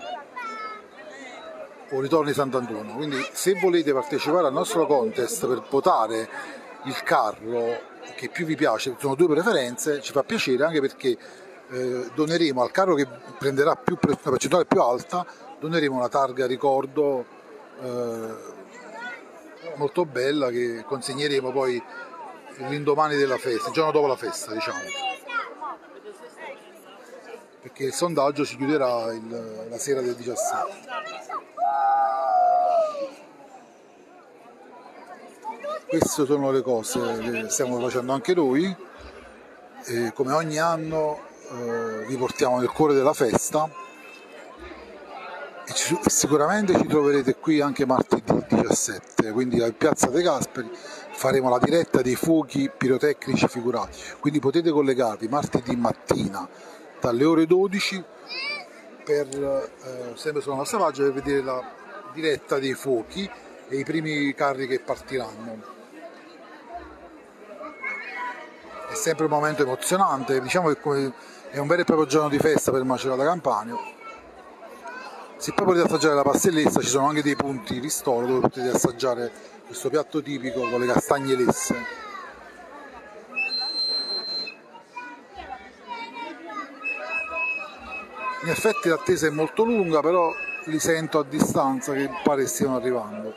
un ritorno di Sant'Antonio. Quindi se volete partecipare al nostro contest per votare il carro che più vi piace, sono due preferenze, ci fa piacere, anche perché eh, doneremo al carro che prenderà più, una percentuale più alta, doneremo una targa ricordo eh, molto bella, che consegneremo poi l'indomani della festa, il giorno dopo la festa, diciamo, perché il sondaggio si chiuderà il, la sera del diciassette. Queste sono le cose che stiamo facendo anche noi, e come ogni anno eh, vi portiamo nel cuore della festa, e ci, sicuramente ci troverete qui anche martedì diciassette, quindi a piazza De Gasperi faremo la diretta dei fuochi pirotecnici figurati, quindi potete collegarvi martedì mattina dalle ore dodici per, eh, sempre sulla nostra pagina, per vedere la diretta dei fuochi e i primi carri che partiranno. È sempre un momento emozionante, diciamo che è un vero e proprio giorno di festa per Macerata Campania. Se poi potete assaggiare la pastellessa, ci sono anche dei punti ristoro dove potete assaggiare questo piatto tipico con le castagne lesse. In effetti l'attesa è molto lunga, però li sento a distanza che pare stiano arrivando.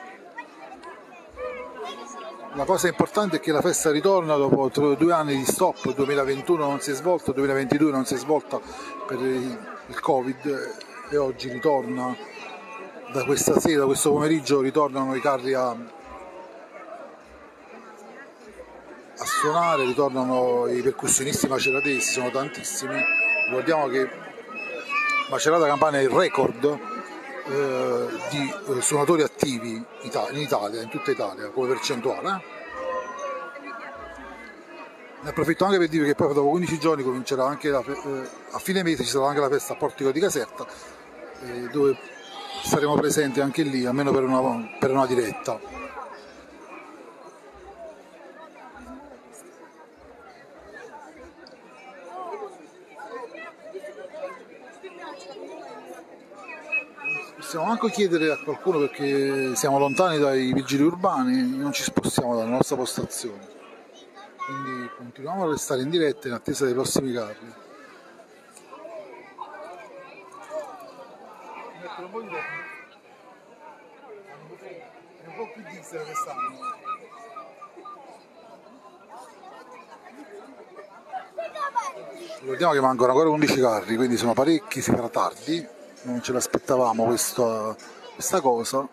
La cosa importante è che la festa ritorna dopo due anni di stop, il duemilaventuno non si è svolta, il duemilaventidue non si è svolta per il Covid, e oggi ritorna, da questa sera, da questo pomeriggio ritornano i carri a, a suonare, ritornano i percussionisti maceratesi, sono tantissimi. Ricordiamo che Macerata Campania è il record eh, di eh, suonatori attivi in Italia, in tutta Italia, come percentuale. Eh? Ne approfitto anche per dire che poi dopo quindici giorni comincerà anche la, eh, a fine mese ci sarà anche la festa a Portico di Caserta, eh, dove saremo presenti anche lì, almeno per una, per una diretta. Possiamo anche chiedere a qualcuno, perché siamo lontani dai vigili urbani, non ci spostiamo dalla nostra postazione, quindi continuiamo a restare in diretta in attesa dei prossimi carri. Un po' più diesel quest'anno. Ricordiamo che mancano ancora undici carri, quindi sono parecchi, si farà tardi, non ce l'aspettavamo questa, questa cosa.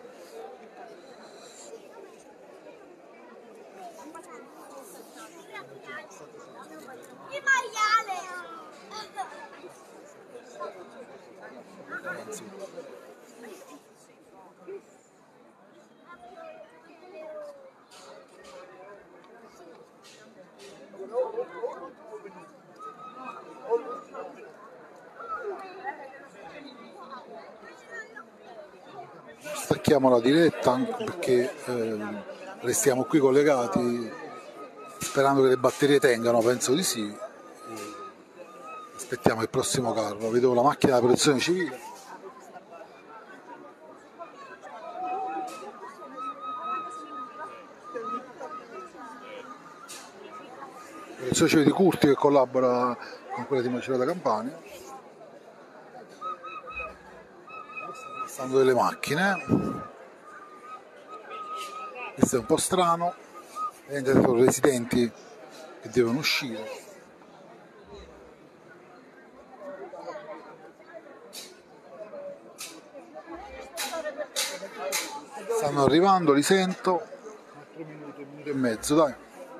Stacchiamo la diretta anche perché eh, restiamo qui collegati sperando che le batterie tengano, penso di sì. Aspettiamo il prossimo carro, vedo la macchina della protezione civile. La protezione civile di Curti che collabora con quella di Macerata Campania. Stanno delle macchine, questo è un po' strano, sono residenti che devono uscire. Stanno arrivando, li sento, quattro minuti, un minuto e mezzo, dai.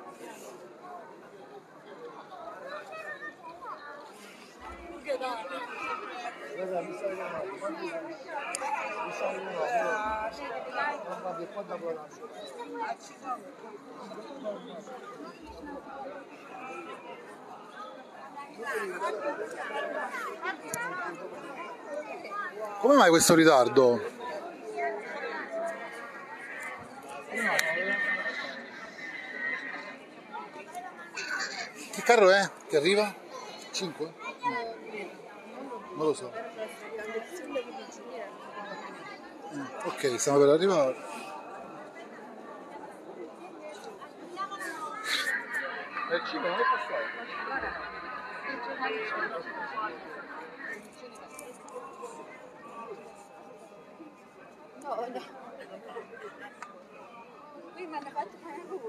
Come mai questo ritardo? Che carro è che arriva? cinque? Non lo so. Ok, stiamo per arrivare. Il cibo non è passato. No, no. Qui mi hanno fatto fare un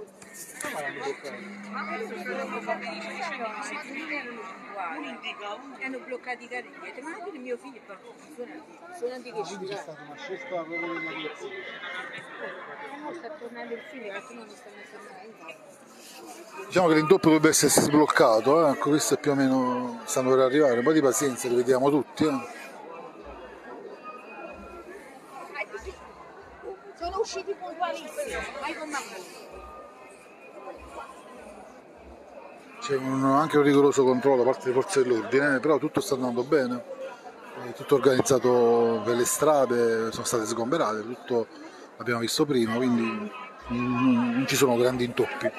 e hanno bloccato i carri. Ma anche il mio figlio sono antiche. È stata una scelta proprio della direzione. Non sta tornando il figlio perché non stanno tornando. Diciamo che l'intoppo dovrebbe essere sbloccato, eh? Ecco, questo è più o meno, stanno per arrivare, un po' di pazienza, li vediamo tutti. Eh? Sono usciti puntualissimi, vai con me. C'è un, anche un rigoroso controllo da parte delle forze dell'ordine, eh? Però tutto sta andando bene, è tutto organizzato per le strade, sono state sgomberate, tutto l'abbiamo visto prima, quindi non, non ci sono grandi intoppi.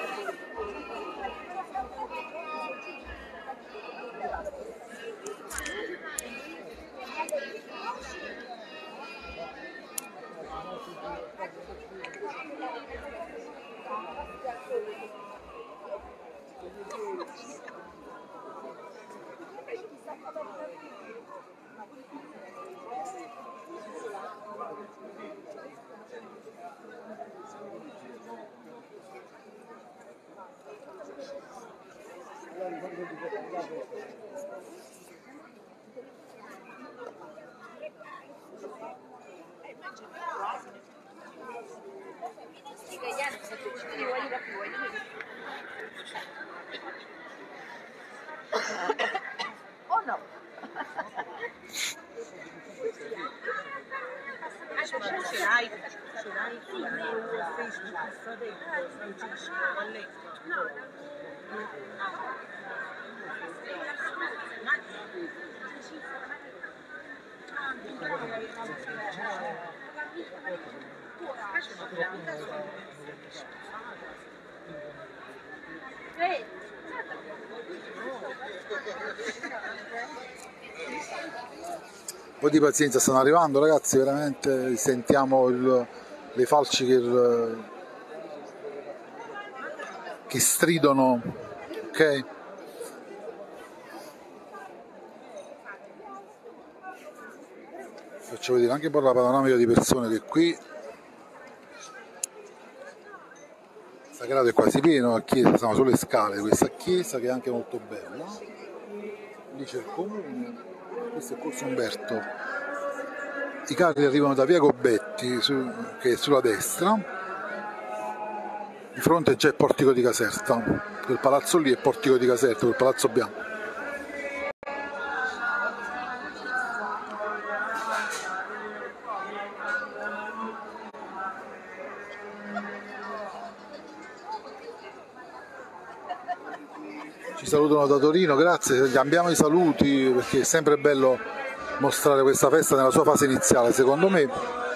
Oh no! Ce l'hai, ce l'hai su Facebook, Francesco, a letto. No. po' di pazienza, stanno arrivando ragazzi, veramente sentiamo il, le falci che, che stridono, ok? Faccio vedere anche un po' la panoramica di persone che qui Sagrato è quasi pieno, la chiesa, siamo sulle scale di questa chiesa che è anche molto bella, lì c'è il comune, questo è Corso Umberto, i carri arrivano da via Gobetti su, che è sulla destra, di fronte c'è il Portico di Caserta, quel palazzo lì è Portico di Caserta, quel palazzo bianco. Ci salutano da Torino, grazie, cambiamo i saluti perché è sempre bello mostrare questa festa nella sua fase iniziale, secondo me.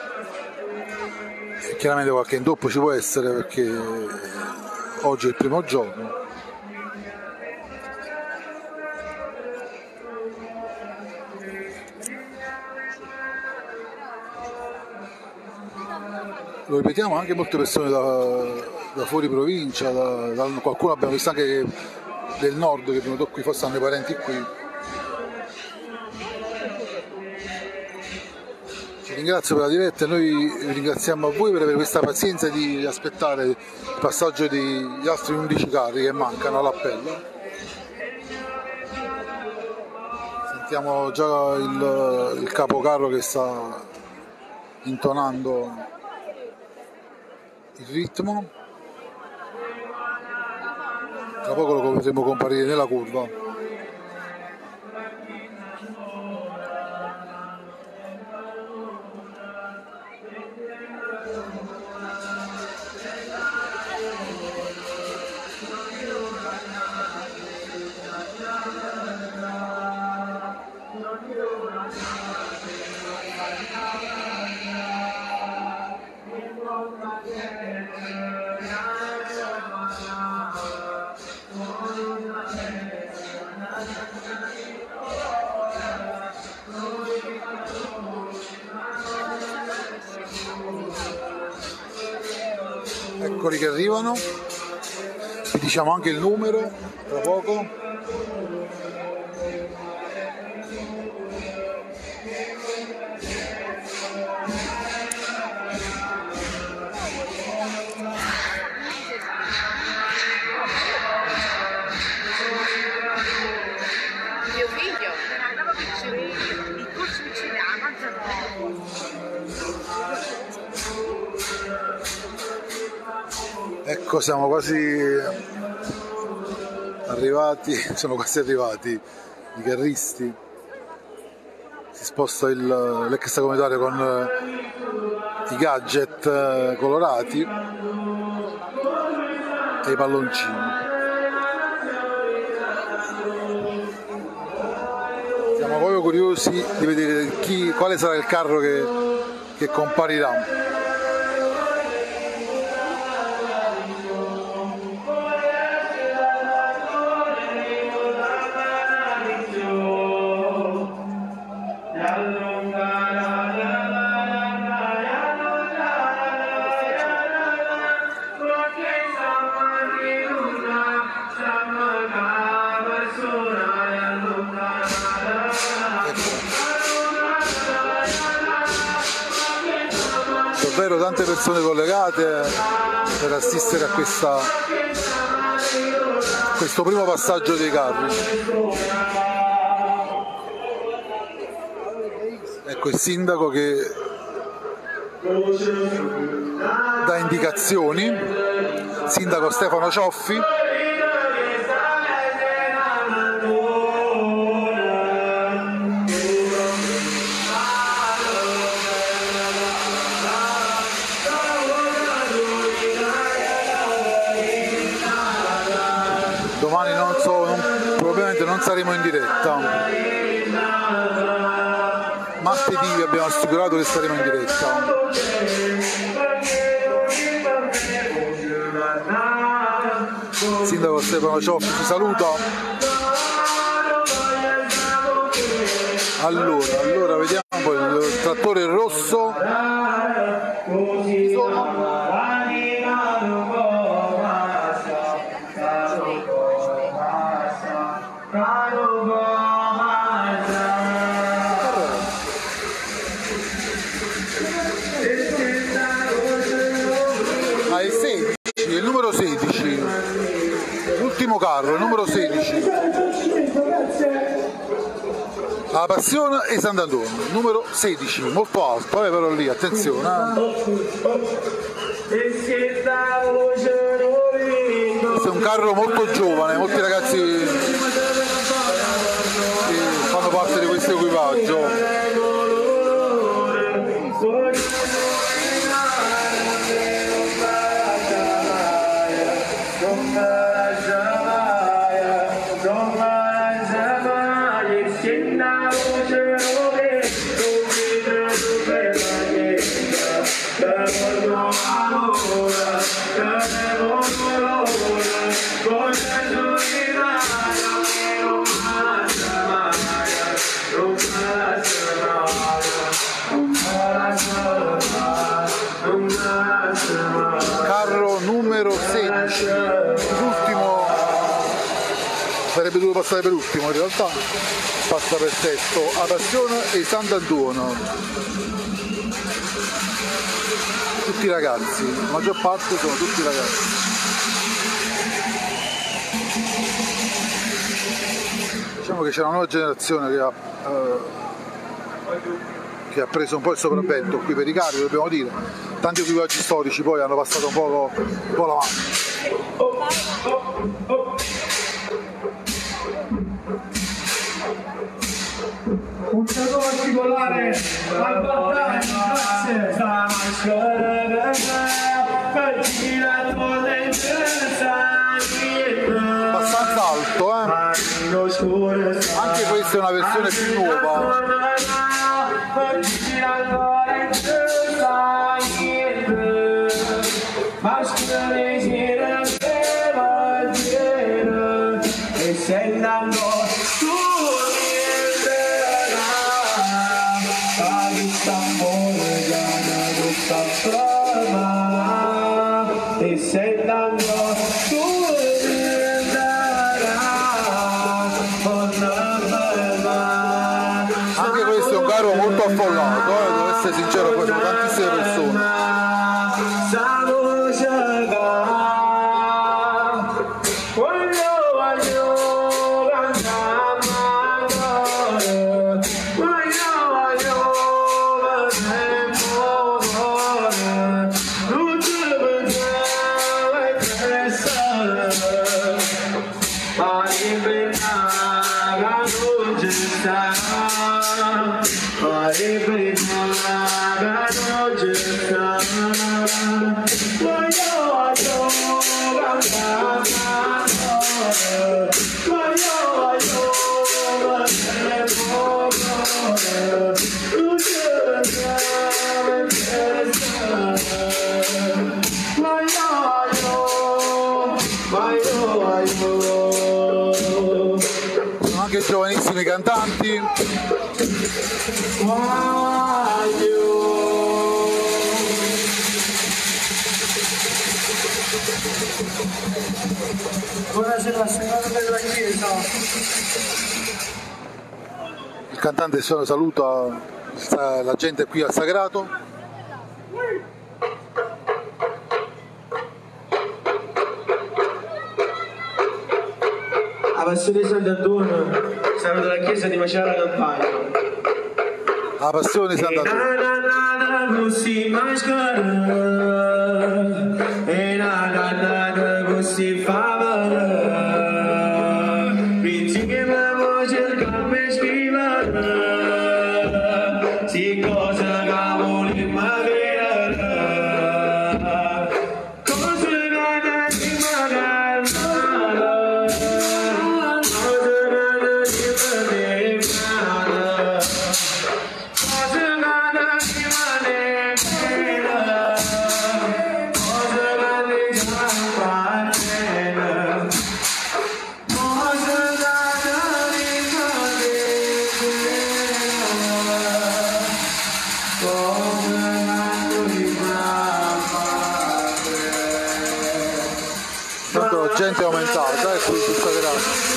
E chiaramente qualche intoppo ci può essere perché oggi è il primo giorno. Lo ripetiamo, anche molte persone da, da fuori provincia, da, da, qualcuno abbiamo visto anche del nord che è venuto qui, forse hanno i parenti qui. Ci ringrazio per la diretta e noi ringraziamo a voi per avere questa pazienza di aspettare il passaggio degli altri undici carri che mancano all'appello. Sentiamo già il, il capocarro che sta intonando il ritmo. Tra poco lo potremo comparire nella curva. Eccoli che arrivano, vi diciamo anche il numero tra poco. Mio figlio, il corso vicino a Ecco, siamo quasi arrivati, siamo quasi arrivati, i carristi. Si sposta l'extracomunitario con i gadget colorati e i palloncini. Siamo proprio curiosi di vedere chi, quale sarà il carro che, che comparirà. Davvero tante persone collegate per assistere a questa, questo primo passaggio dei carri. Ecco il sindaco che dà indicazioni, sindaco Stefano Cioffi. Domani non so, non, probabilmente non saremo in diretta. Martedì vi abbiamo assicurato che saremo in diretta. Sindaco Stefano Cioffi ci saluta. Allora, allora vediamo un trattore rosso. Ci sono? Ah, è sedici, è il numero sedici, l'ultimo carro, il numero sedici. La Passione e Sant'Antonio, numero sedici, molto alto, eh, però lì, attenzione. Eh. Questo è un carro molto giovane, molti ragazzi che fanno parte di questo equipaggio. Carro numero sedici, l'ultimo, sarebbe dovuto passare per ultimo, in realtà passa per sesto, La Passione e Sant'Antonio. Tutti ragazzi, la maggior parte sono tutti ragazzi. Diciamo che c'è una nuova generazione che ha, eh, che ha preso un po' il sopravvento qui per i carri, dobbiamo dire. Tanti equipaggi storici poi hanno passato un po', un po' la mano. Un saluto particolare al Battaglia, Abbastanza alto, eh? Anche questa è una versione più nuova. Anche questo è un carro molto affollato, eh? Devo essere sincero, poi sono tantissime persone. Sono anche giovanissimi cantanti. Buonasera, signora della Chiesa. Il cantante saluta la gente qui al Sagrato. La Passione di Sant'Antonio, saluta la Chiesa di Macerata Campania. La Passione di Sant'Antonio. è aumentata, ecco il sagrato.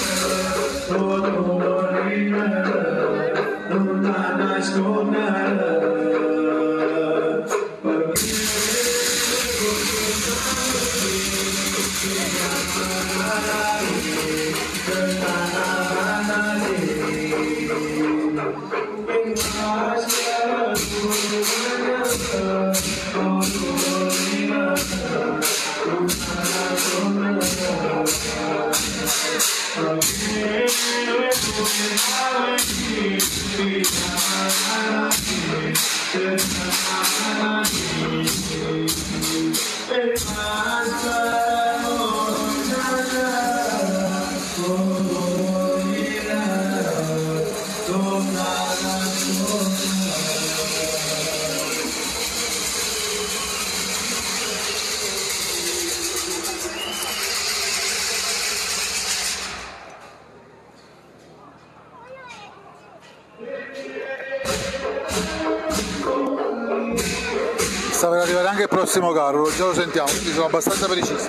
Sta per arrivare anche il prossimo carro, già lo sentiamo, quindi sono abbastanza precisi.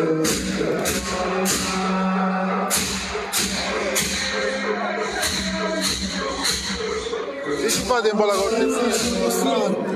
Se ci fate un po' la cortesia di mostrare.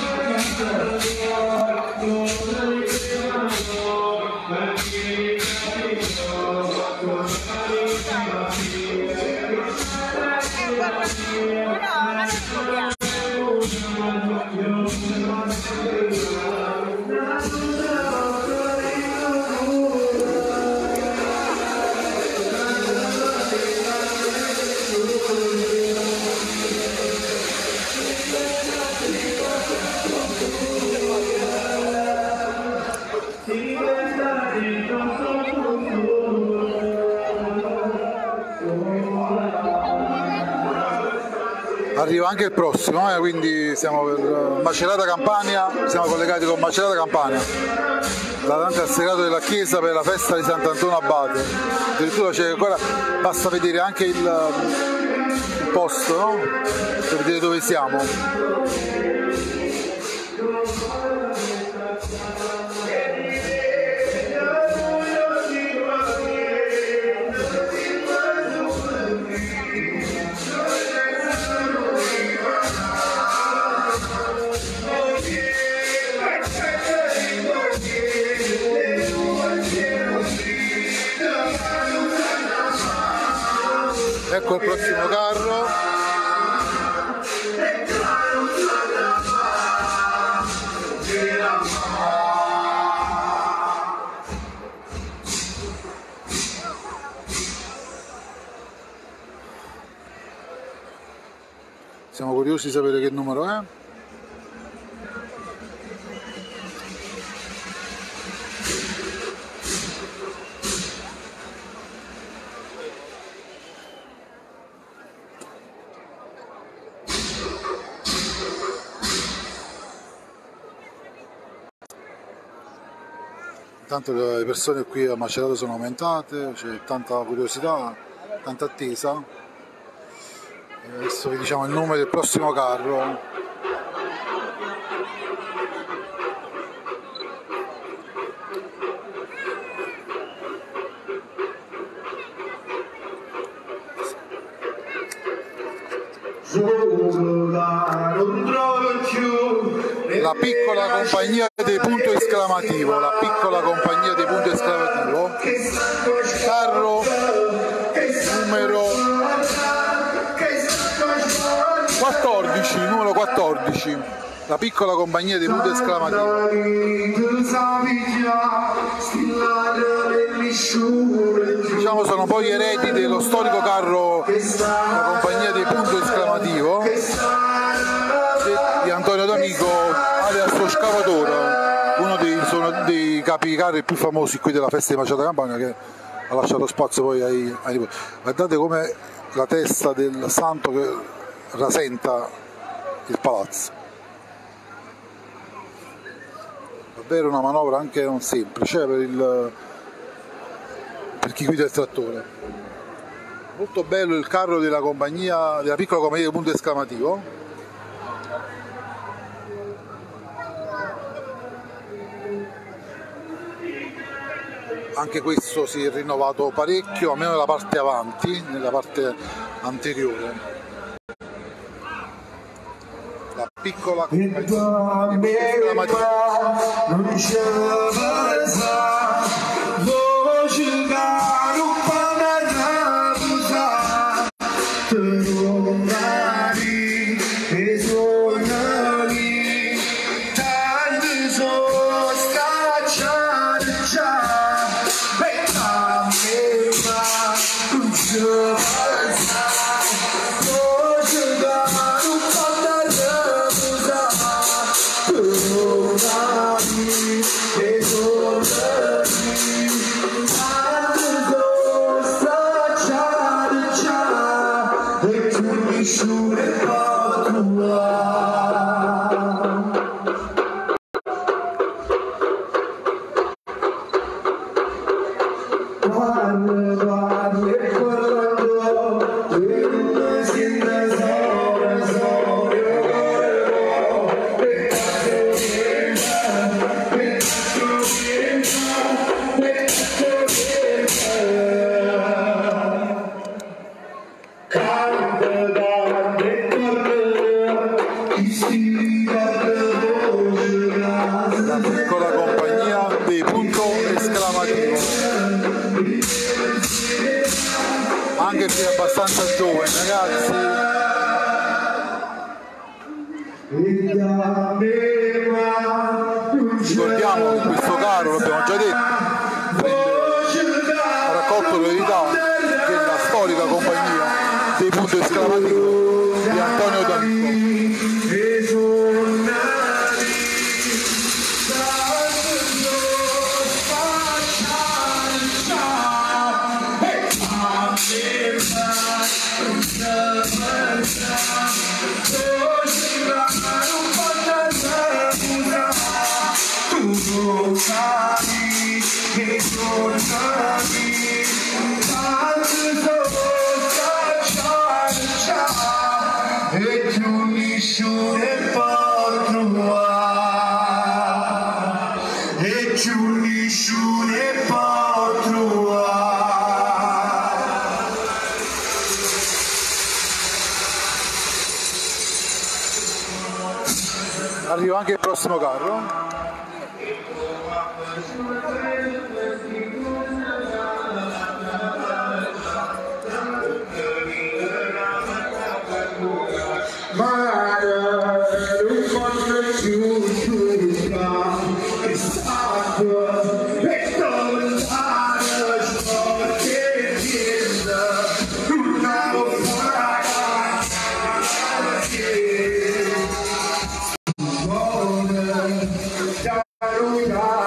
Arriva anche il prossimo, eh, quindi siamo per Macerata Campania, siamo collegati con Macerata Campania, davanti al sagrato della chiesa per la festa di Sant'Antonio Abate. Addirittura c'è ancora, basta vedere anche il, il posto, no? Per vedere dove siamo. Ecco il prossimo carro. Siamo curiosi di sapere che numero è. Tanto le persone qui a Macerata sono aumentate, c'è tanta curiosità, tanta attesa. E adesso vi diciamo il nome del prossimo carro. La piccola compagnia dei punto esclamativo, la piccola compagnia dei punto esclamativo, carro numero quattordici, numero quattordici, la piccola compagnia dei punto esclamativo. Diciamo sono poi gli eredi dello storico carro, la compagnia dei punto esclamativo di Antonio D'Amico alias lo Scavatore, uno dei, sono dei capi carri più famosi qui della festa di Macerata Campania, che ha lasciato spazio poi ai, ai nipoti. Guardate come la testa del santo che rasenta il palazzo. Davvero una manovra anche non semplice, cioè per, il, per chi guida il trattore. Molto bello il carro della compagnia, della piccola compagnia di punto esclamativo. anche questo si è rinnovato parecchio, almeno nella parte avanti, nella parte anteriore. La piccola compagnia di non c'è anche se è abbastanza giovane, ragazzi. Ricordiamo che questo carro, l'abbiamo già detto, ha raccolto l'eredità della storica compagnia dei punti esclamativo di Antonio D'Amico. E tu nessuno può trovare, e tu nessuno può trovare. Arriva anche il prossimo carro. Hallelujah.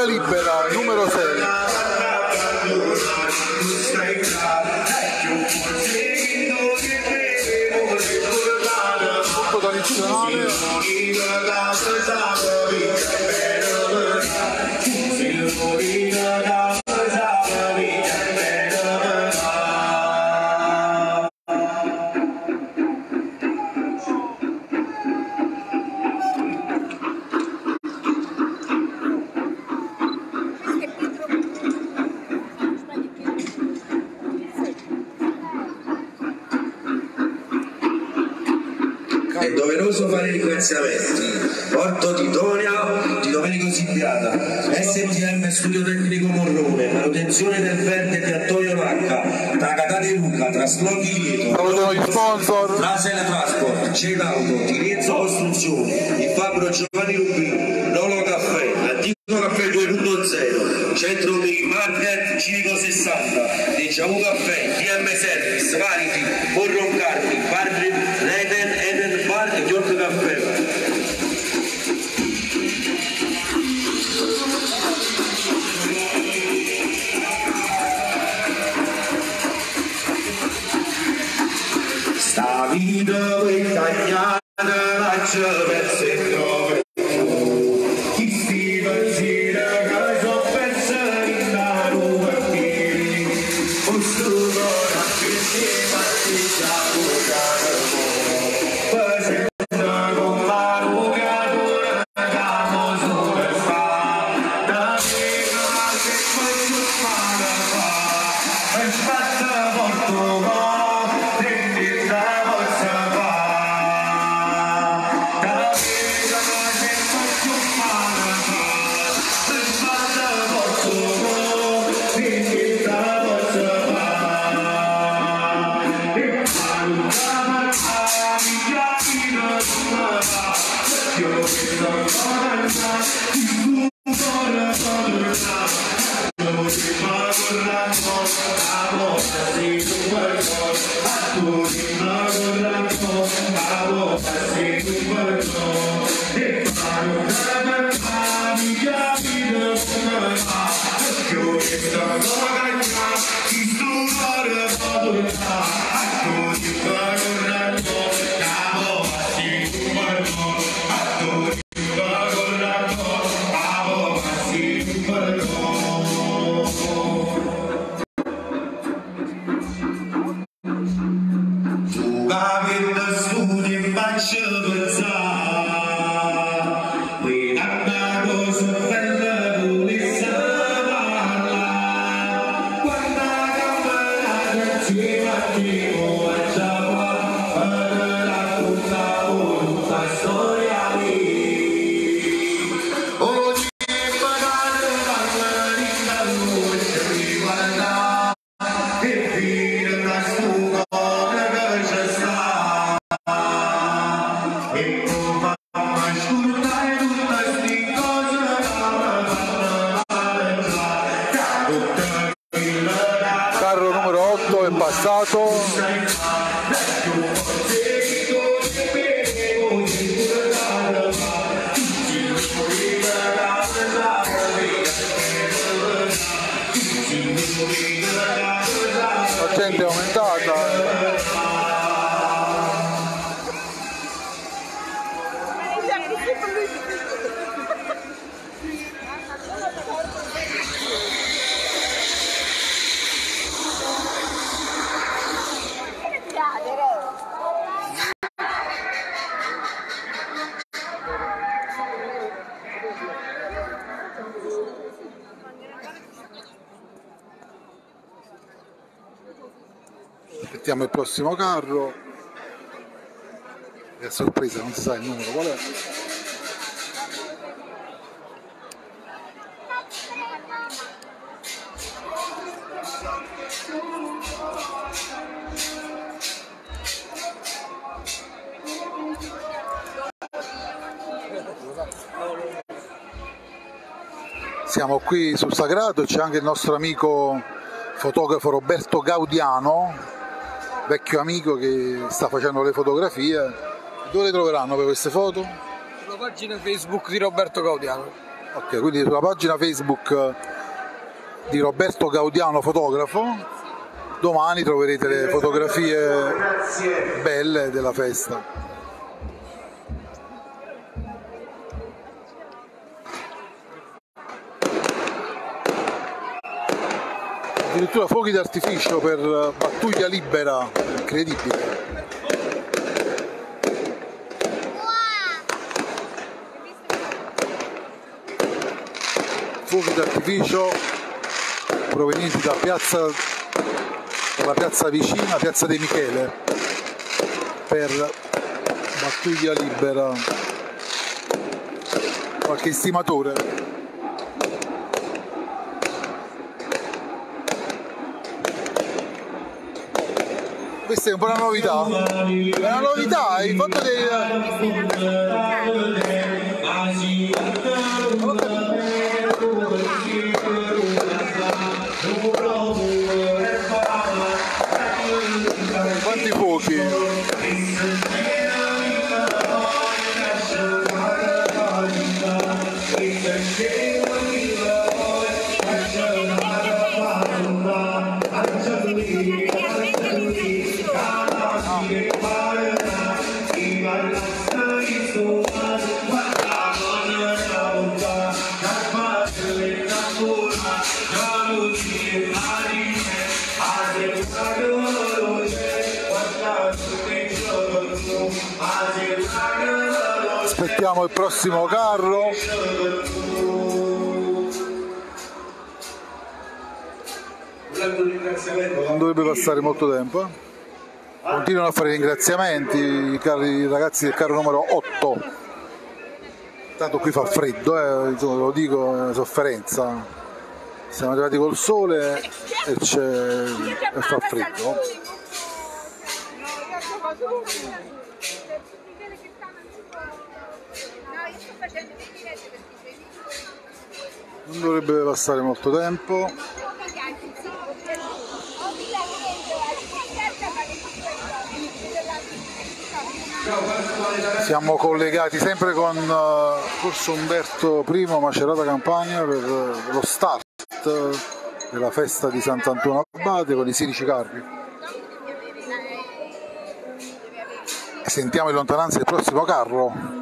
via Libera, numero sei. Tutto tradizionale. È doveroso fare i ringraziamenti. Porto Titonia di Domenico Sibbiata, S T M Studio Tecnico Morrone, manutenzione del verde di Antonio Nacca, Tracatane Luca, Traslochi Lieto, Salutiamo gli sponsor. Trasel Transport, Cedauto, Tirezzo Costruzioni, il Fabbro Giovanni Rubini, Nolo Caffè, Antico Caffè due punto zero, Centro Big Market Civico sessanta, Diciamo Caffè, D M Service, Variti, Borron Carpi, Barbri, Reden, Eden Bar e York Caffè. Sta vita questa gnata faccia verso il trove. Chi stiva gira che so pensa in da rua piedi. Posto ora che si partiggia bucare mo. Presenta con la ruga da mozo per fa. Da vita che poi si spara fa. E sbatta porto mo. Carro numero otto è passato. La gente è aumentata. Aspettiamo il prossimo carro. È a sorpresa, non si sa il numero qual è. Siamo qui sul Sagrato, c'è anche il nostro amico fotografo Roberto Gaudiano, vecchio amico che sta facendo le fotografie. Dove le troveranno per queste foto? Sulla pagina Facebook di Roberto Gaudiano. Ok, quindi sulla pagina Facebook di Roberto Gaudiano fotografo domani troverete le fotografie belle della festa. Addirittura fuochi d'artificio per Battuglia Libera, incredibile. Fuochi d'artificio provenienti da piazza, dalla piazza vicina, piazza De Michele, per Battuglia Libera. Qualche estimatore. Questa è un po' una novità, è una novità il fatto del... Quanti fuochi? Aspettiamo il prossimo carro. Non dovrebbe passare molto tempo. eh. Continuano a fare ringraziamenti i, carri, i ragazzi del carro numero otto. Tanto qui fa freddo, eh, insomma, ve lo dico, è una sofferenza. Siamo arrivati col sole e, c'è, e fa freddo. Non dovrebbe passare molto tempo. Siamo collegati sempre con uh, Corso Umberto primo, Macerata Campania, per uh, lo start della festa di Sant'Antonio Abate con i sedici carri. Sentiamo in lontananza il prossimo carro.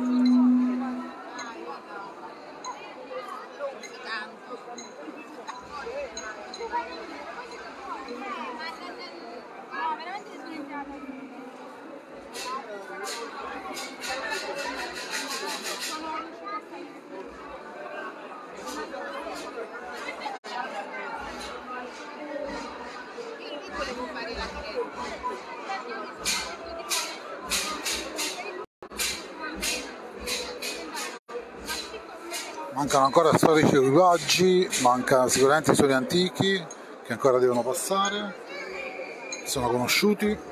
Mancano ancora storici equipaggi, manca sicuramente i suoni antichi che ancora devono passare, sono conosciuti.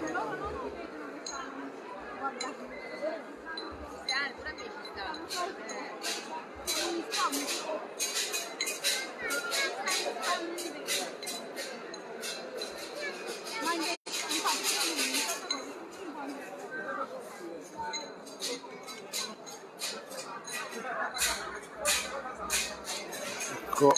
Ecco.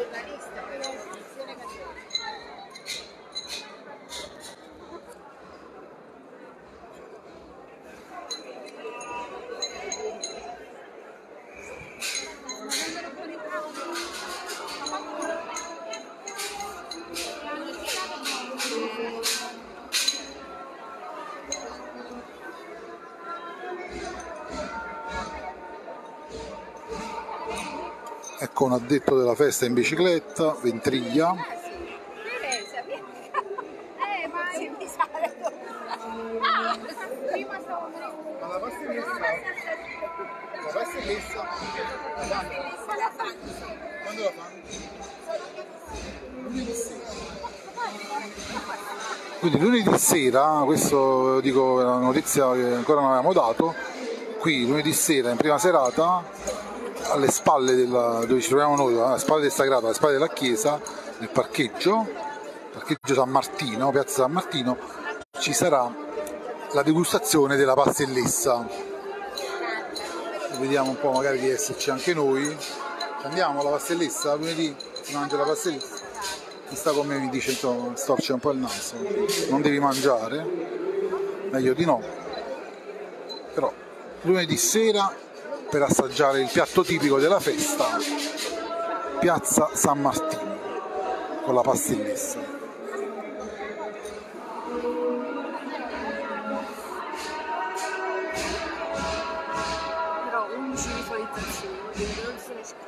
Ecco un addetto della festa in bicicletta, Ventriglia. Quando la fanno? Quindi lunedì sera, questo dico è una notizia che ancora non avevamo dato, qui lunedì sera in prima serata alle spalle della, dove ci troviamo noi, alle spalle del Sagrato, alle spalle della chiesa, nel parcheggio, parcheggio San Martino, piazza San Martino, ci sarà la degustazione della pasta in lessa. Vediamo un po' magari di esserci anche noi. Andiamo alla pastellessa, lunedì si mangia la pastellessa. Chi sta con me mi dice insomma, storce un po' il naso, non devi mangiare, meglio di no. Però lunedì sera per assaggiare il piatto tipico della festa, Piazza San Martino con la pastellessa. Però undici visualizzazioni, quindi non sono iscritti.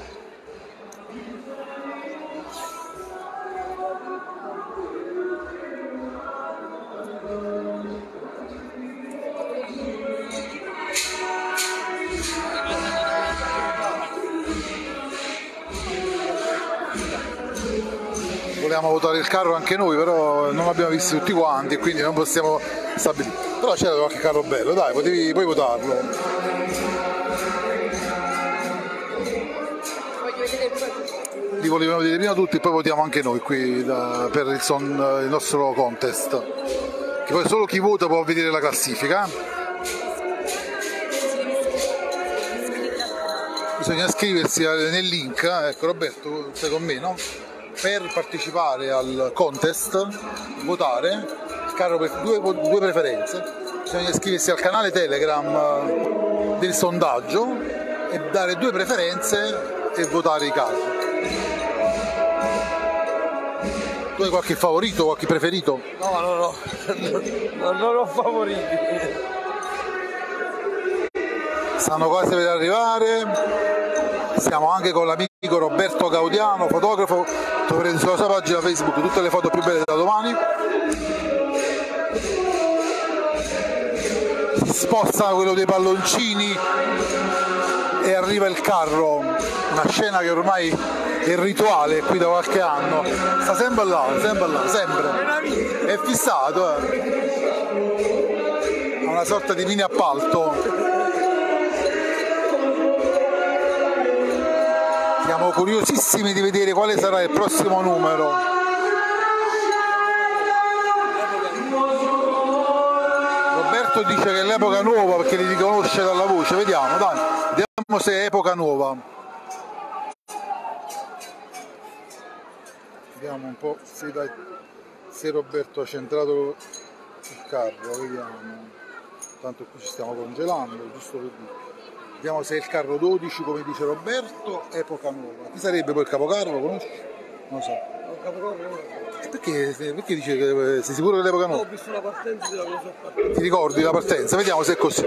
Volevamo votare il carro anche noi, però non l'abbiamo visto tutti quanti e quindi non possiamo stabilire. Però c'era qualche carro bello, dai, potevi, puoi votarlo. Voglio vedere poi. Li volevamo vedere prima tutti e poi votiamo anche noi qui da, per il, son, il nostro contest. Che poi solo chi vota può vedere la classifica. Bisogna iscriversi nel link, ecco Roberto, sei con me, no? Per partecipare al contest, votare, il carro per due, due preferenze, bisogna iscriversi al canale Telegram del sondaggio e dare due preferenze e votare i carri. Tu hai qualche favorito, qualche preferito? No, no, no, no, non ho favoriti. Stanno quasi per arrivare. Siamo anche con l'amico Roberto Gaudiano, fotografo, troverete sulla sua pagina Facebook tutte le foto più belle da domani. Si sposta quello dei palloncini e arriva il carro, una scena che ormai è rituale qui da qualche anno. Sta sempre là, sempre là, sempre. È fissato, eh. È una sorta di mini appalto. Siamo curiosissimi di vedere quale sarà il prossimo numero. Roberto dice che è l'epoca nuova perché li riconosce dalla voce, vediamo, dai, vediamo se è epoca nuova. Vediamo un po' se, dai, se Roberto ha centrato il carro, vediamo. Tanto qui ci stiamo congelando, giusto per dire. Vediamo se è il carro dodici come dice Roberto, epoca nuova. Chi sarebbe poi il capocarro, lo conosci? Non lo so. Perché, perché dice che sei sicuro che è l'epoca nuova? Ho visto la partenza della cosa fatta. Ti ricordi la partenza? Vediamo se è così.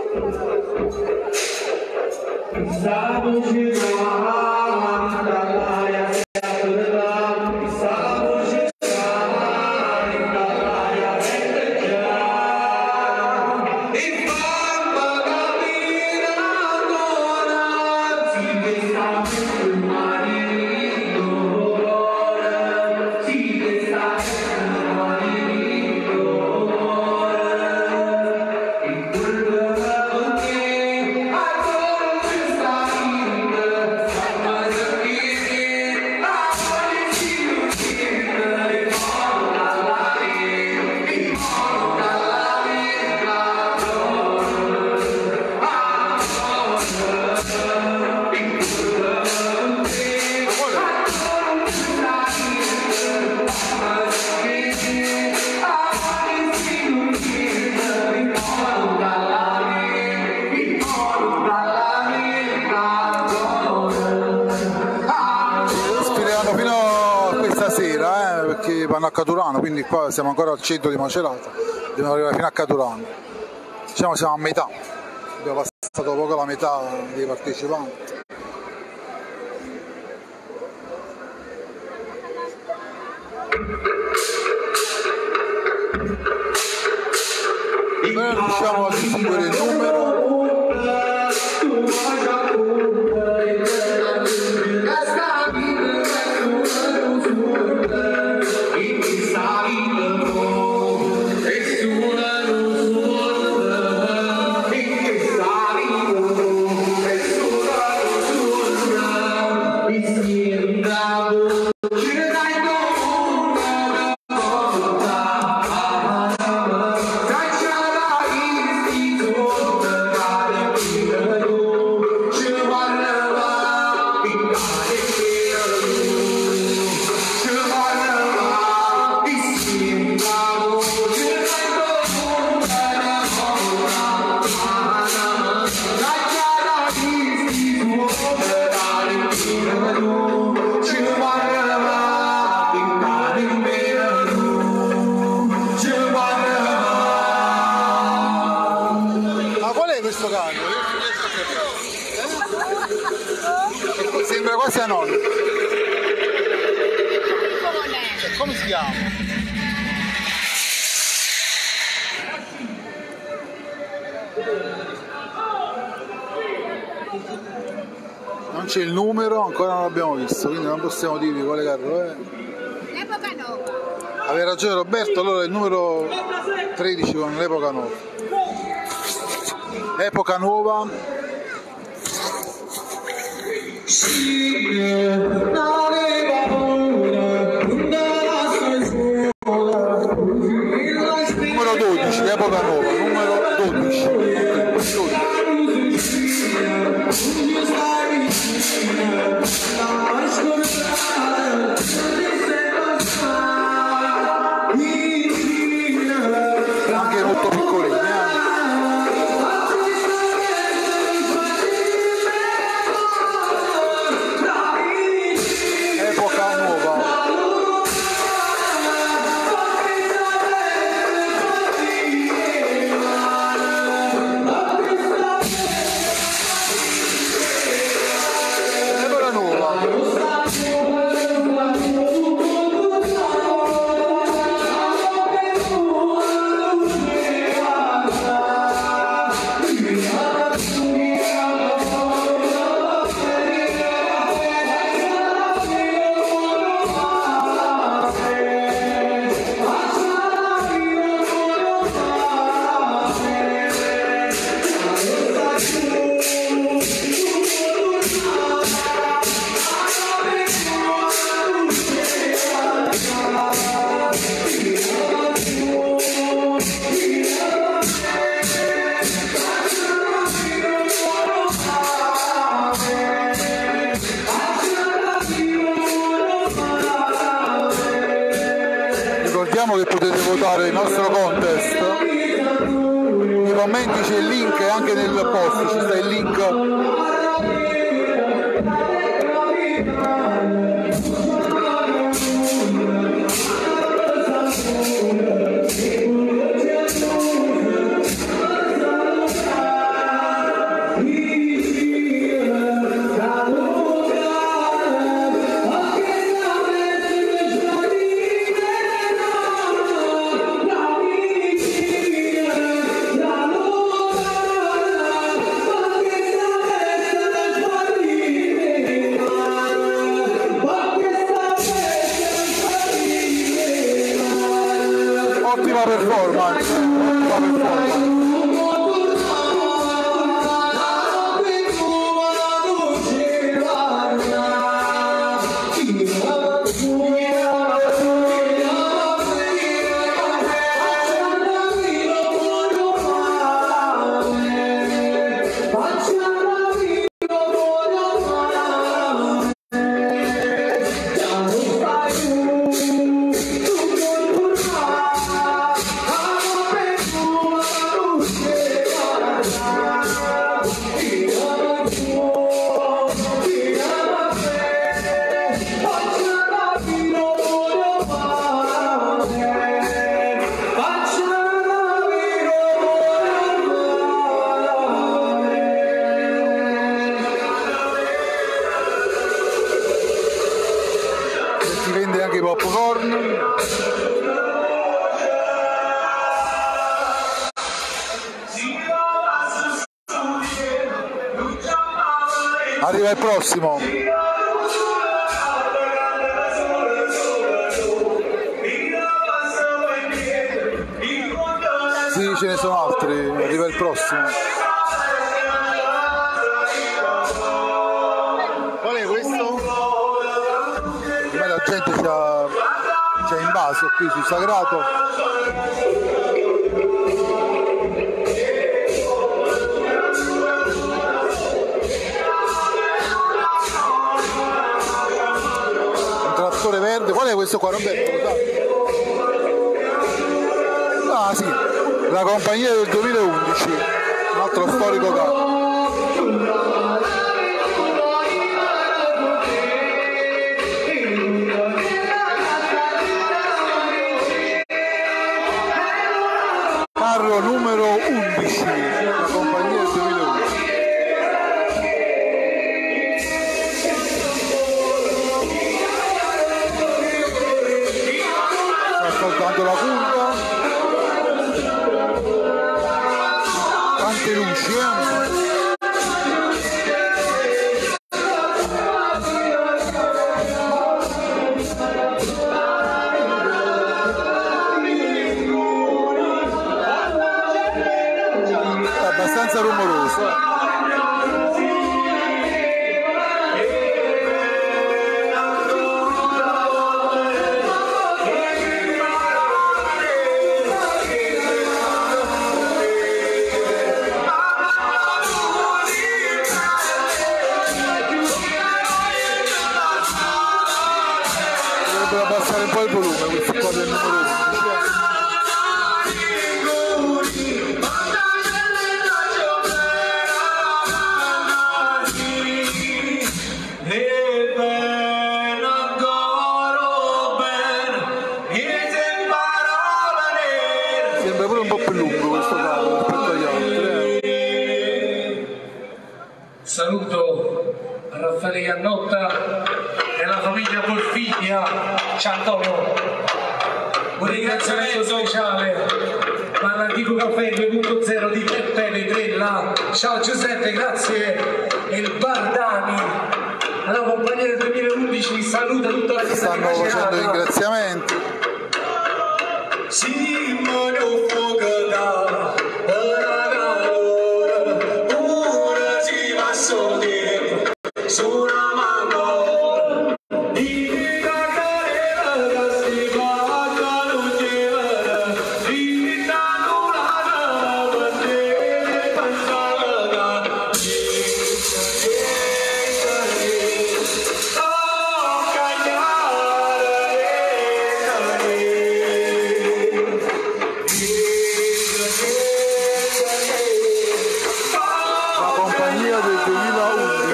Vanno a Caturano, quindi qua siamo ancora al centro di Macerata, dobbiamo arrivare fino a Caturano. Diciamo siamo a metà, abbiamo passato poco la metà dei partecipanti. Noi non riusciamo a distinguere il numero. sembra quasi anonimo. Come si chiama? Non c'è il numero, ancora non l'abbiamo visto, quindi non possiamo dirvi quale carro è. L'epoca nuova. Aveva ragione Roberto, allora il numero tredici con l'epoca nuova. Epoca nuova. Numero dodici, epoca nuova, numero dodici. dodici. Anche molto piccolini, eh? Epoca nuova. Epoca nuova. Ricordiamo che potete votare il nostro contest, nei commenti c'è il link e anche nel post ci sta il link. Ottima performance, ottima performance. Si vende anche i popcorn. Arriva il prossimo. Sì, ce ne sono altri, arriva il prossimo. Qual è questo? Ormai la gente c'ha, c'ha invaso qui sul Sagrato. Un trattore verde, qual è questo qua, Roberto? Lo sai? Ah sì, la compagnia del duemilaundici, un altro storico carro. Carro numero undici, la compagnia del duemilaundici. un po' il volume, questo qua del numero undici. Sembra pure un po' più lungo questo caso rispetto agli altri. Eh. Saluto Raffaele Iannotta e la famiglia Bolfiglia. Ciao Antonio, un ringraziamento speciale all'antico caffè due punto zero di Peppe Negrella. Ciao Giuseppe, grazie. E il Bardani, la compagnia del duemilaundici, saluta tutta la chiesa di Stanno facendo Macerata. ringraziamenti. Simone Fogata, ora si va soli, su una mano, di cagare la strada, non c'era, di tanulata, bandere passata, oh, cagliare, La compagnia del duemilaundici.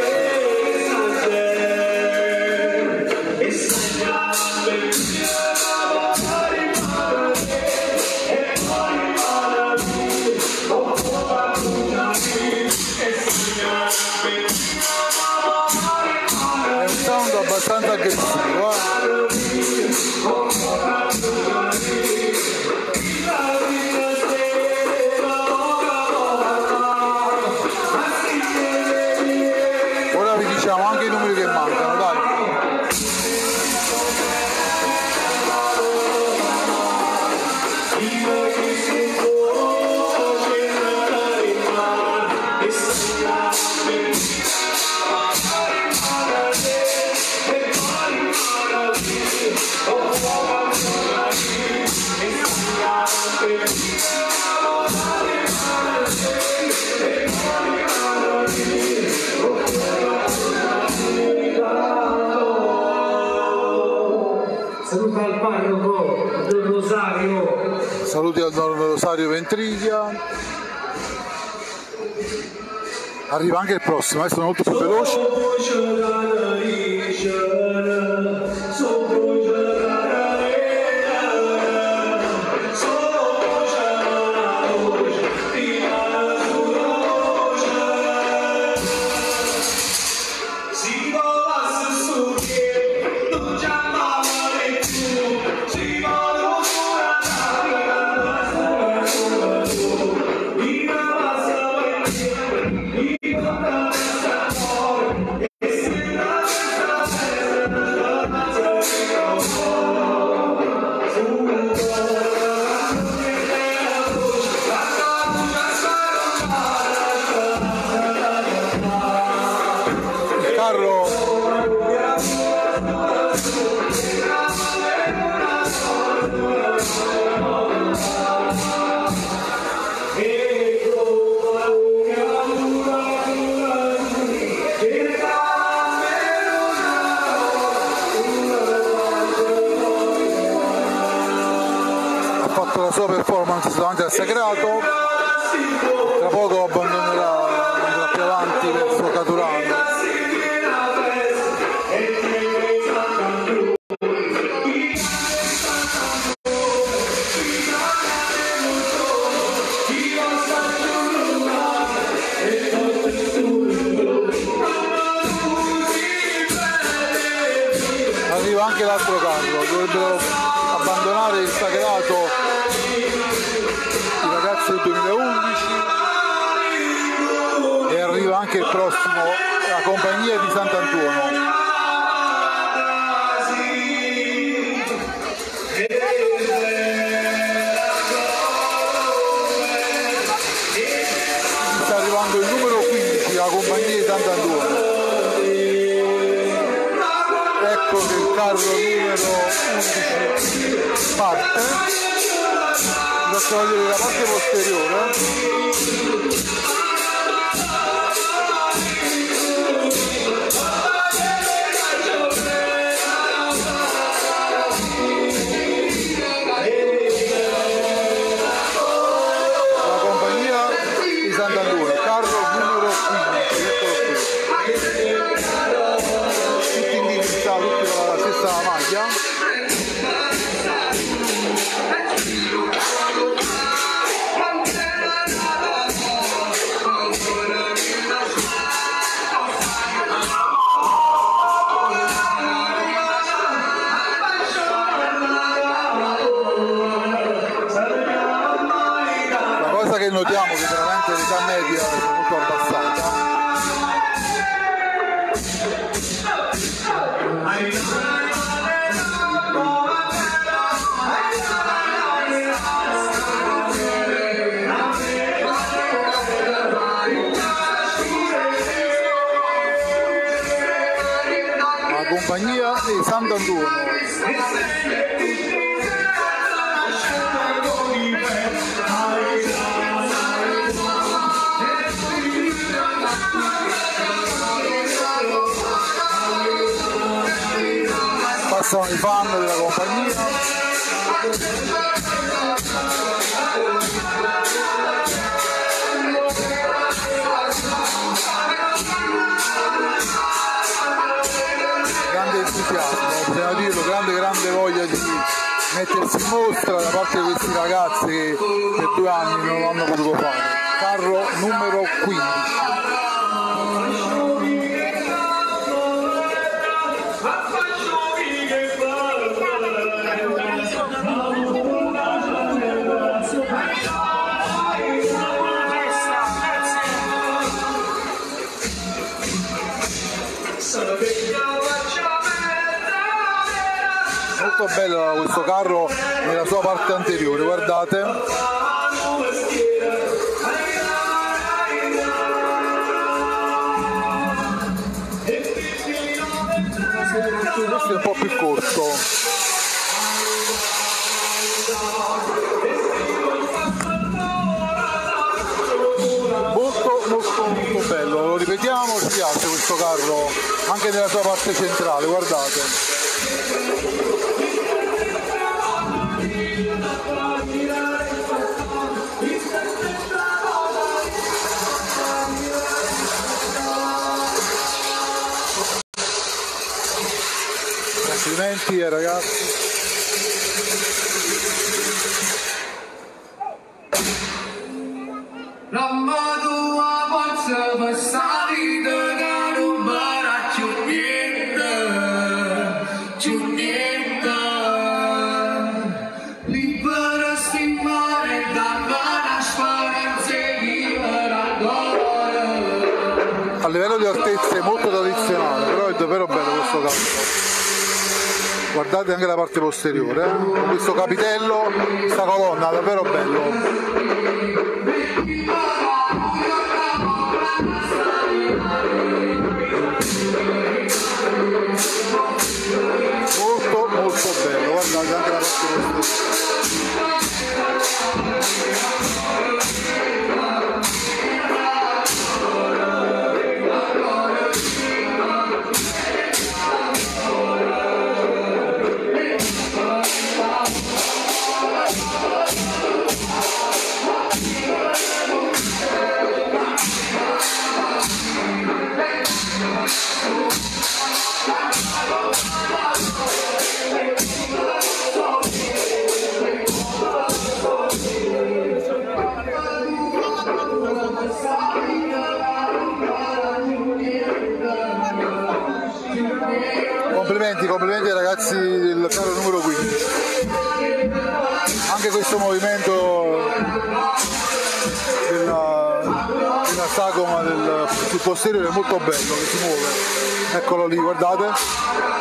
È un sound abbastanza aggressivo, eh? Ora vi diciamo anche i numeri che mancano, dai. Saluto al parroco del Rosario. Saluti al Don Rosario Ventriglia. Arriva anche il prossimo, adesso sono molto più veloci. Il carro ha fatto la sua performance davanti al sagrato, tra poco abbandonerà, andrà più avanti verso Caturano. Arriva anche l'altro carro, dovrebbero abbandonare il sagrato i ragazzi del duemilaundici e arriva anche il prossimo, la compagnia di Sant'Antuono. Sta arrivando il numero quindici, la compagnia di Sant'Antuono. Ecco che il carro numero undici parte. Vi faccio vedere la parte posteriore. Venezia. La cosa che notiamo è che veramente l'età media è molto abbassata. La compagnia di Sant'Antuono. Passano i fan della compagnia. Grande entusiasmo, bisogna dirlo, grande grande voglia di mettersi in mostra da parte di questi ragazzi che per due anni non l'hanno potuto fare. Carro numero quindici. Molto bello questo carro nella sua parte anteriore, guardate. Questo è un po' più corto. Molto molto molto bello, lo ripetiamo, ci piace questo carro anche nella sua parte centrale, guardate. Complimenti ai ragazzi. A livello di altezza è molto tradizionale, però è davvero bello questo carro. Guardate anche la parte posteriore, eh? Con questo capitello, questa colonna, davvero bello. Molto molto bello, guardate anche la parte posteriore. Complimenti, complimenti ai ragazzi del carro numero quindici. Anche questo movimento della, della sagoma del, sul posteriore è molto bello, che si muove. Eccolo lì, guardate.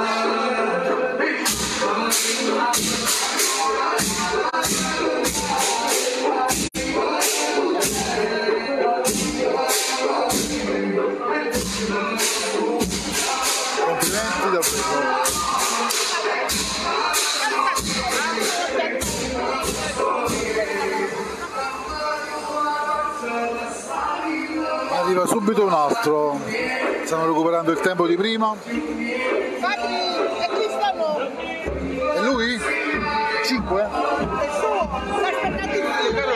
Complimenti davvero. Arriva subito un altro, stanno recuperando il tempo di prima. E chi stanno? E lui? cinque? È suo, sta aspettando il figlio.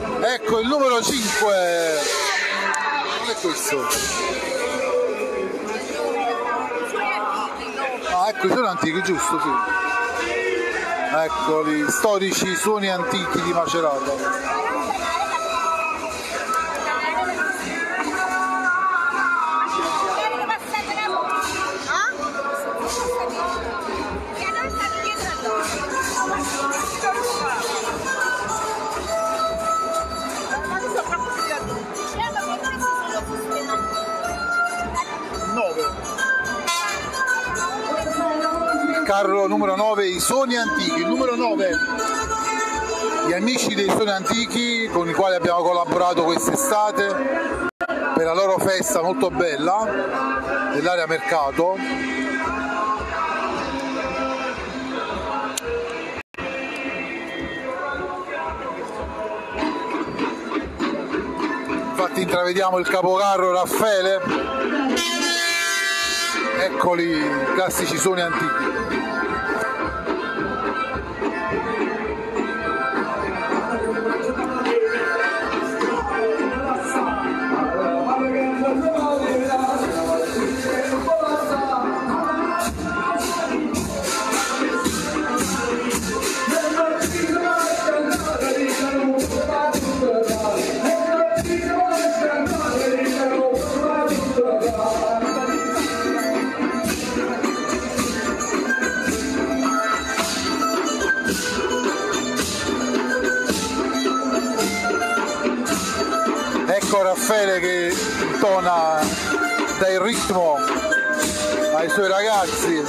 Ecco il numero cinque. Qual è questo? Ah, ecco, i suoni antichi, giusto, sì. Eccoli, storici suoni antichi di Macerata. Carro numero nove, i suoni antichi. Il numero nove, gli amici dei suoni antichi con i quali abbiamo collaborato quest'estate per la loro festa molto bella dell'area mercato. Infatti intravediamo il capocarro Raffaele. Eccoli i classici suoni antichi. Raffaele che intona, dà il ritmo ai suoi ragazzi.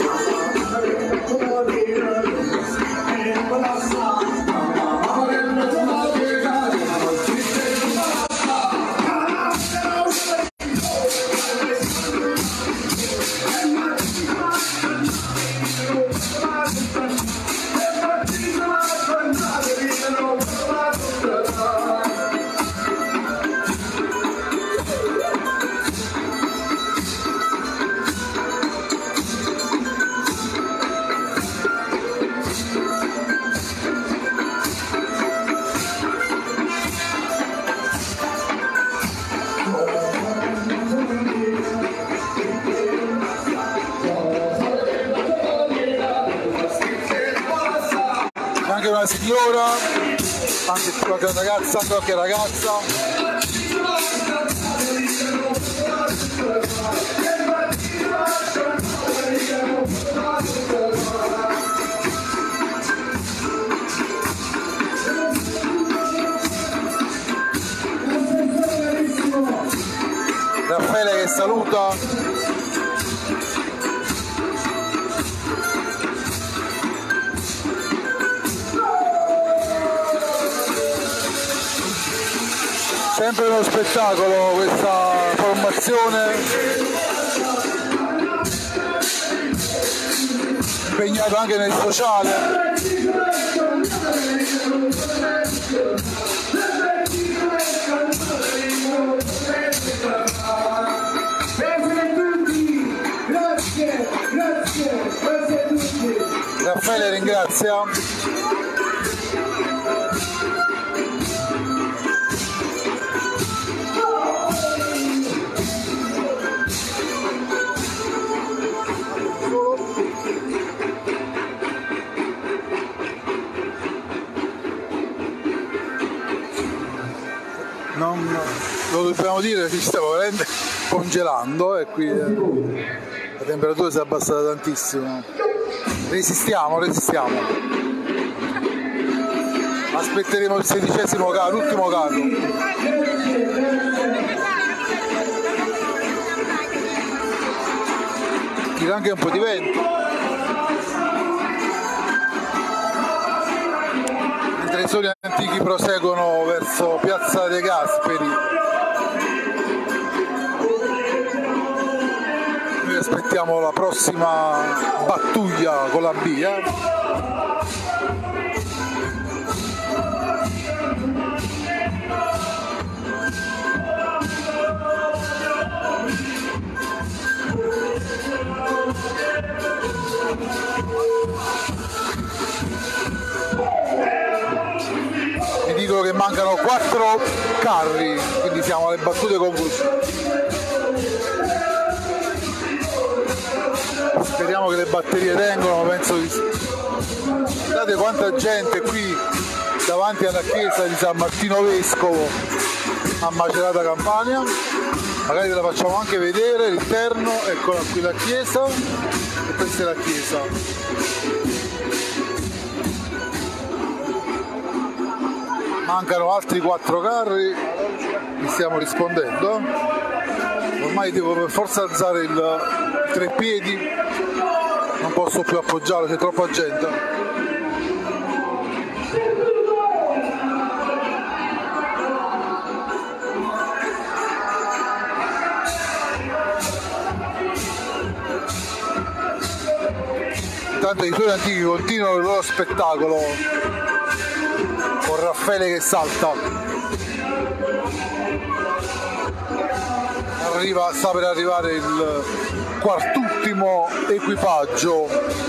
Anche una signora, anche qualche ragazza, anche qualche ragazza. Raffaele che saluta. Sempre uno spettacolo questa formazione, impegnato anche nel sociale. Raffaele ringrazia. Non lo dobbiamo dire, ci stiamo veramente congelando e qui la temperatura si è abbassata tantissimo. Resistiamo, resistiamo. Aspetteremo il sedicesimo carro, l'ultimo carro. Tira anche un po' di vento. Mentre i suoni antichi proseguono verso Piazza De Gasperi. Noi aspettiamo la prossima battuglia con la B, eh? Vi dico che mancano quattro carri, quindi siamo alle battute conclusive. Speriamo Speriamo che le batterie tengano, penso di sì. Guardate quanta gente qui davanti alla chiesa di San Martino Vescovo a Macerata Campania. Magari ve la facciamo anche vedere l'interno. Eccola qui la chiesa e questa è la chiesa. Mancano altri quattro carri, vi stiamo rispondendo. Ormai devo per forza alzare il treppiedi, non posso più appoggiarlo, c'è troppa gente. Intanto i suoi antichi continuano il loro spettacolo con Raffaele che salta. Arriva, sta per arrivare il quartultimo equipaggio.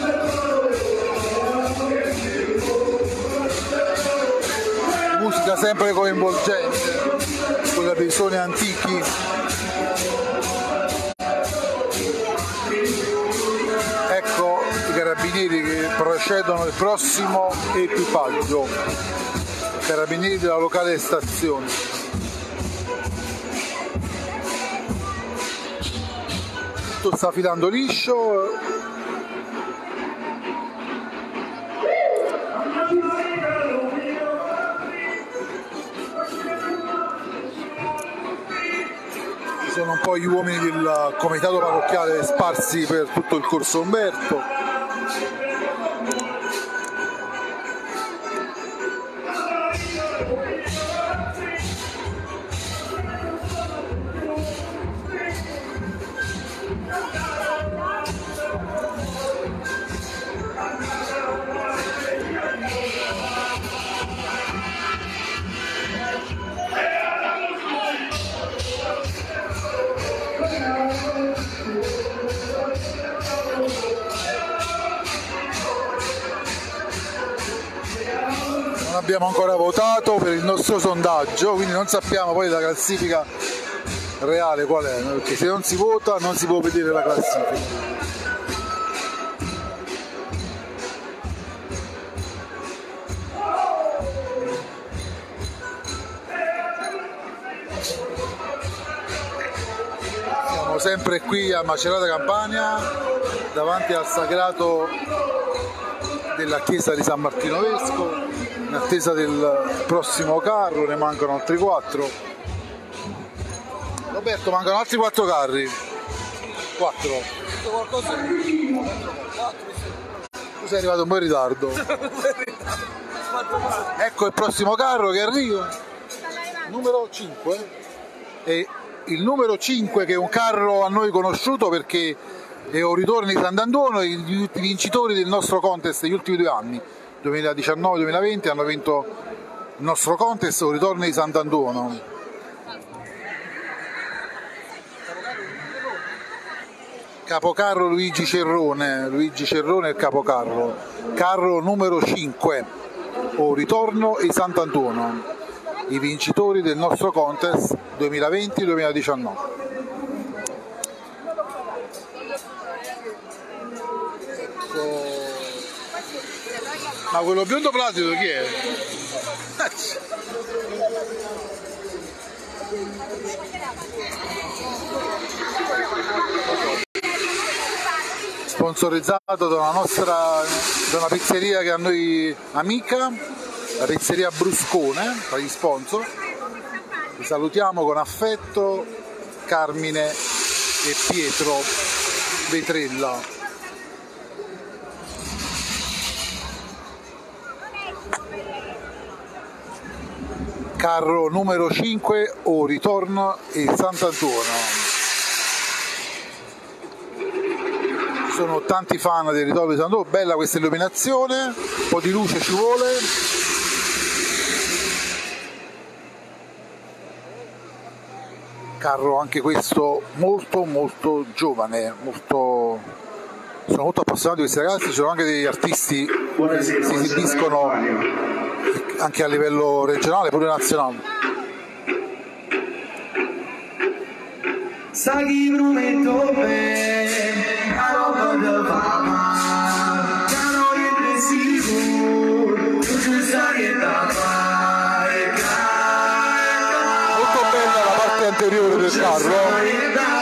Musica sempre coinvolgente, quella dei suoni antichi. Ecco i carabinieri che precedono il prossimo equipaggio, carabinieri della locale stazione. Tutto sta filando liscio. Sono un po' gli uomini del comitato parrocchiale sparsi per tutto il corso Umberto. Abbiamo ancora votato per il nostro sondaggio, quindi non sappiamo poi la classifica reale qual è, perché se non si vota non si può vedere la classifica. Siamo sempre qui a Macerata Campania, davanti al sagrato della chiesa di San Martino Vescovo, in attesa del prossimo carro. Ne mancano altri quattro. Roberto, mancano altri quattro carri. Quattro. Tu sei arrivato un po' in ritardo. Ecco il prossimo carro che arriva. Numero cinque. E il numero cinque, che è un carro a noi conosciuto perché è un ritorno di Sant'Antonio, i vincitori del nostro contest negli ultimi due anni, duemiladiciannove duemilaventi, hanno vinto il nostro contest, un ritorno di Sant'Antonio. Capocarro Luigi Cerrone, Luigi Cerrone è il capocarro, carro numero cinque, o ritorno e Sant'Antonio, i vincitori del nostro contest duemilaventi duemiladiciannove. Ma quello biondo plastico chi è? Sponsorizzato da una nostra, da una pizzeria che a noi amica, la pizzeria Bruscone, tra gli sponsor. Vi salutiamo con affetto, Carmine e Pietro Vetrella. Carro numero cinque, o ritorno e Sant'Antonio. Sono tanti fan del ritorno di Sant'Antonio, bella questa illuminazione, un po' di luce ci vuole. Carro anche questo molto molto giovane, molto... sono molto appassionati questi ragazzi, ci sono anche degli artisti che si esibiscono anche a livello regionale, pure nazionale. Sa chi prometto bene, a roba da fama. pure il carro.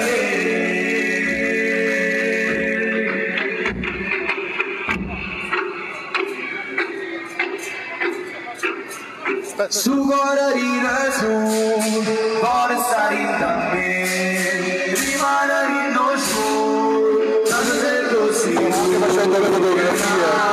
Su guarire su, vuole stare da me, rimane in su, tanto se così. Anche facendo le fotografie.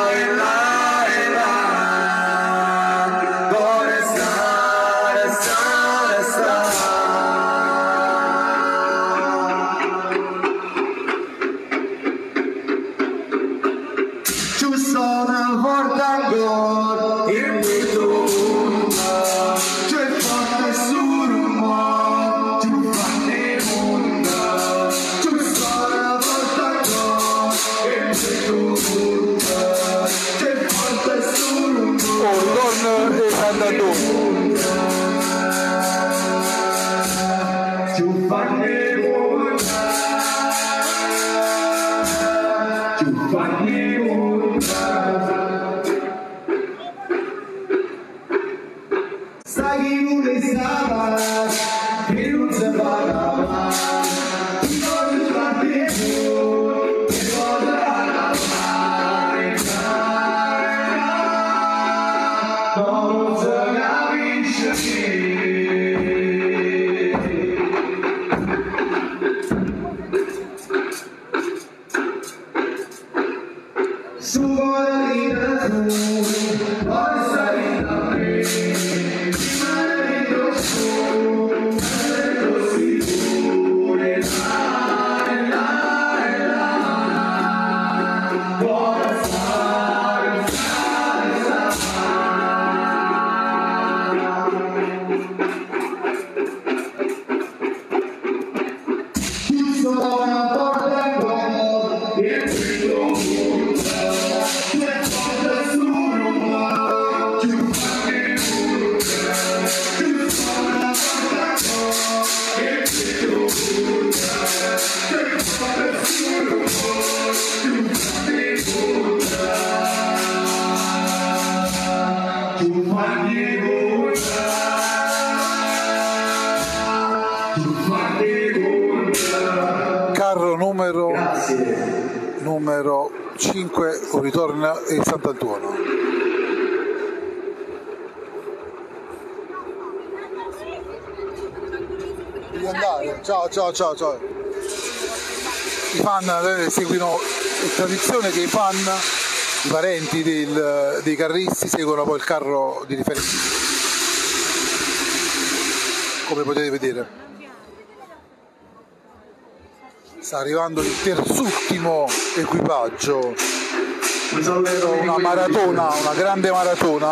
Carro numero, numero cinque, ritorna il Sant'Antuono. Devi andare, ciao ciao ciao ciao. I fan eh, seguono, è tradizione che i fan, i parenti del, dei carristi seguono poi il carro di riferimento, come potete vedere. Sta arrivando il terzultimo equipaggio, una maratona, una grande maratona.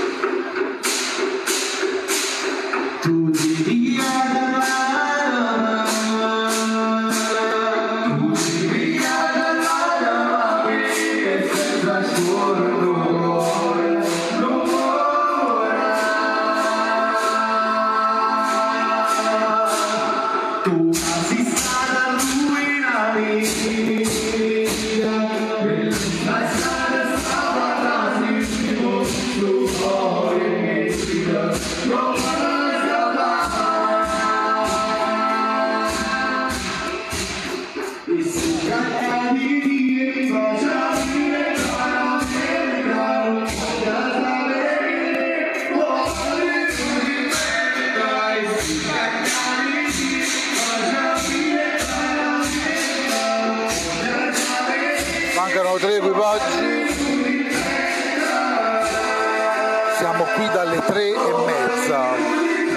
Mancano tre equipaggi, siamo qui dalle tre e mezza.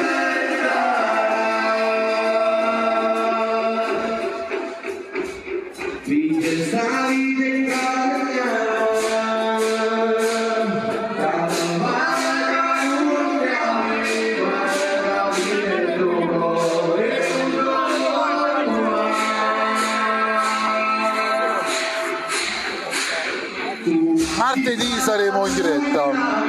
Martedì saremo in diretta.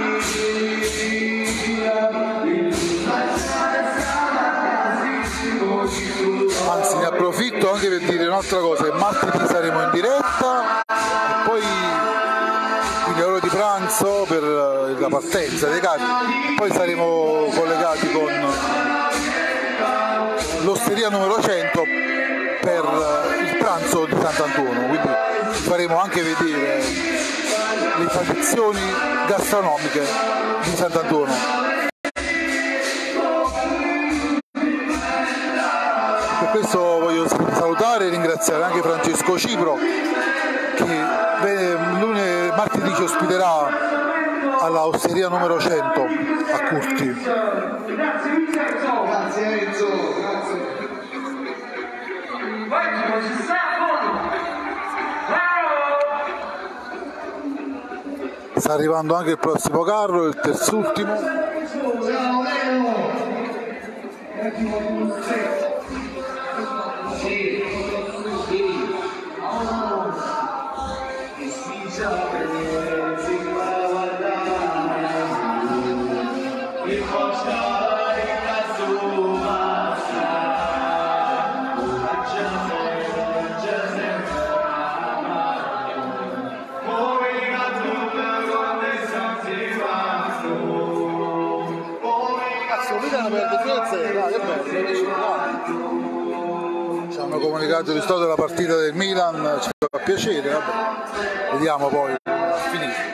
Anzi, ne approfitto anche per dire un'altra cosa, che martedì saremo in diretta e poi quindi ore di pranzo per la partenza dei carri, poi saremo collegati con osteria numero cento per il pranzo di Sant'Antuono, quindi faremo anche vedere le tradizioni gastronomiche di Sant'Antuono. Per questo voglio salutare e ringraziare anche Francesco Cipro che lunedì, martedì ci ospiterà alla osteria numero cento a Curti. Grazie Enzo, grazie. Sta arrivando anche il prossimo carro, il terzultimo. Ciao Leo! Ci hanno comunicato il risultato della partita del Milan, ci fa piacere, vabbè. Vediamo poi, finito.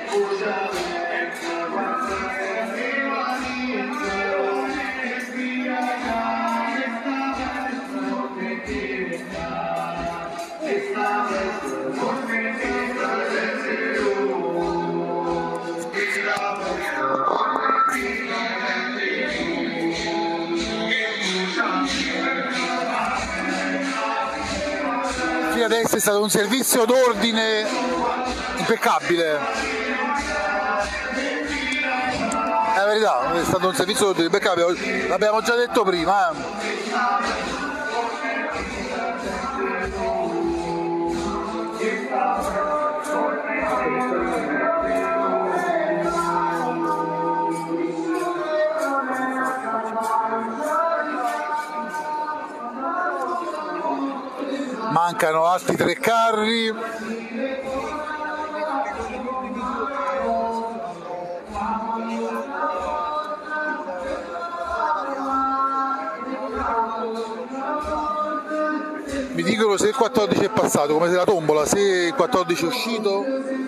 Adesso è stato un servizio d'ordine impeccabile, è la verità, è stato un servizio d'ordine impeccabile, l'abbiamo già detto prima. Eh. Mancano altri tre carri. Mi dicono se il quattordici è passato, come se la tombola, se il quattordici è uscito.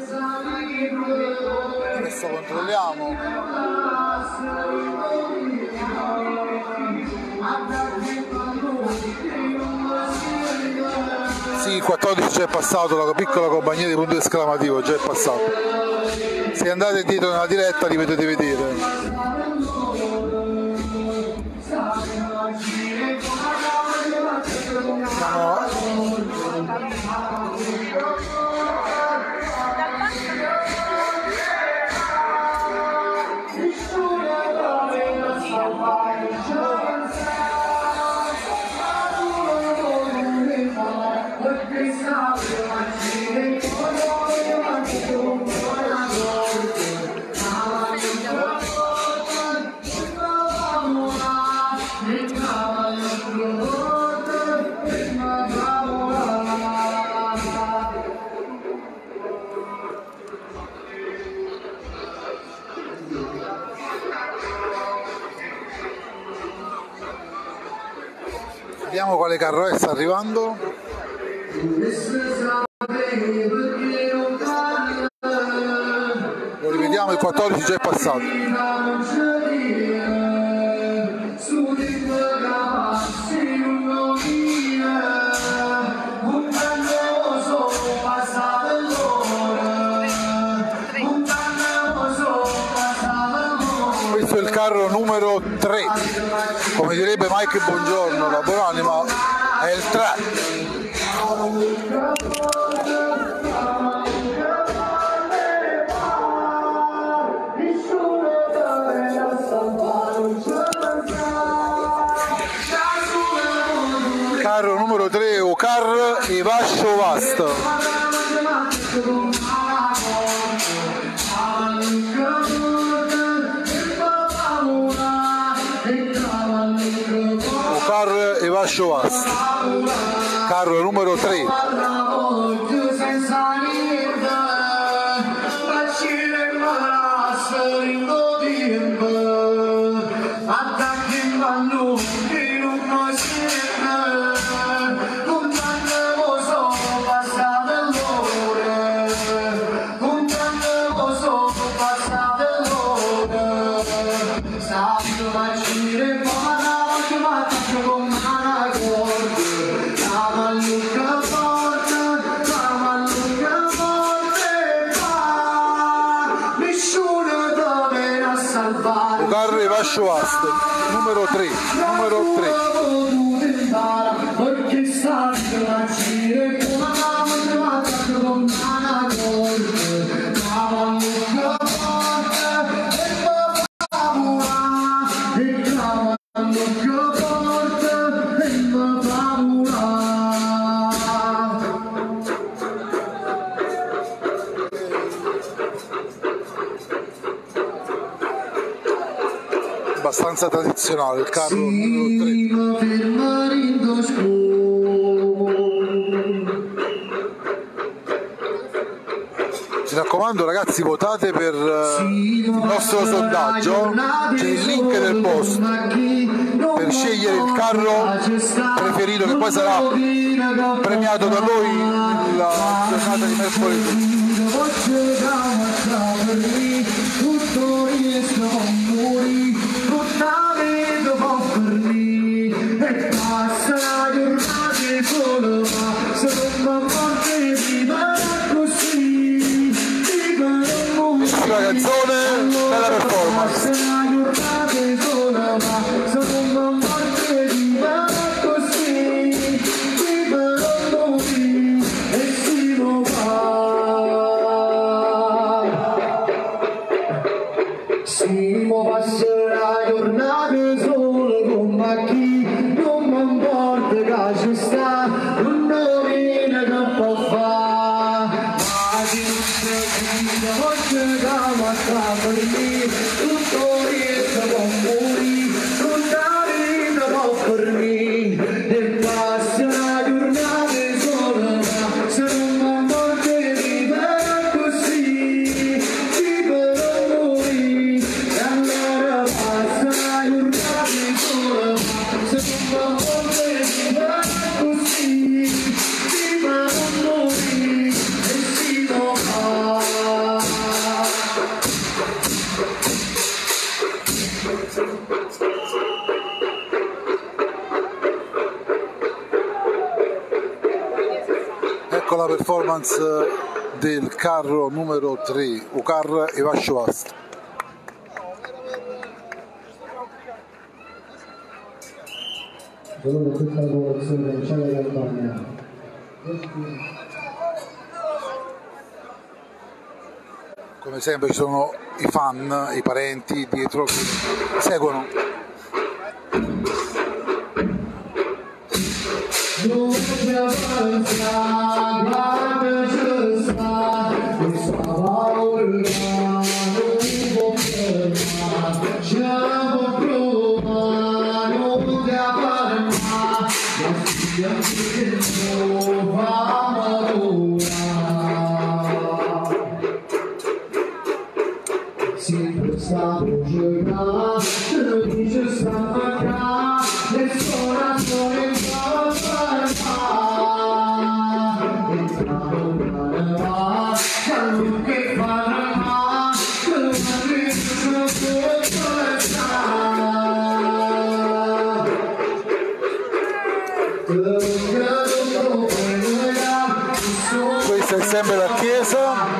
Adesso controlliamo. Sì, il quattordici già è passato, la piccola compagnia di punto esclamativo già è passato. Se andate dietro nella diretta li potete vedere. Vediamo quale carro è, sta arrivando. Lo rivediamo, il quattordici già è passato. Questo è il carro numero tre. Come direbbe Mike Buongiorno, la buonanima, è il tre. Carro numero tre, Ocar e Vascio Vast. Ocar e Vascio Vast. Carro numero tre. Attacchi in ballo, in un Vascio Ast, numero tre, numero tre. Abbastanza tradizionale il carro numero tre. Mi raccomando ragazzi, votate per il nostro sondaggio, c'è il link del post per scegliere il carro preferito che poi sarà premiato da noi nella giornata di mercoledì. La canzone, bella performance. Ecco la performance del carro numero tre, Ucar e Vascio Ast. Saluto tutta la popolazione provinciale di Albania. Come sempre ci sono i fan, i parenti dietro che seguono. Questa è sempre la chiesa.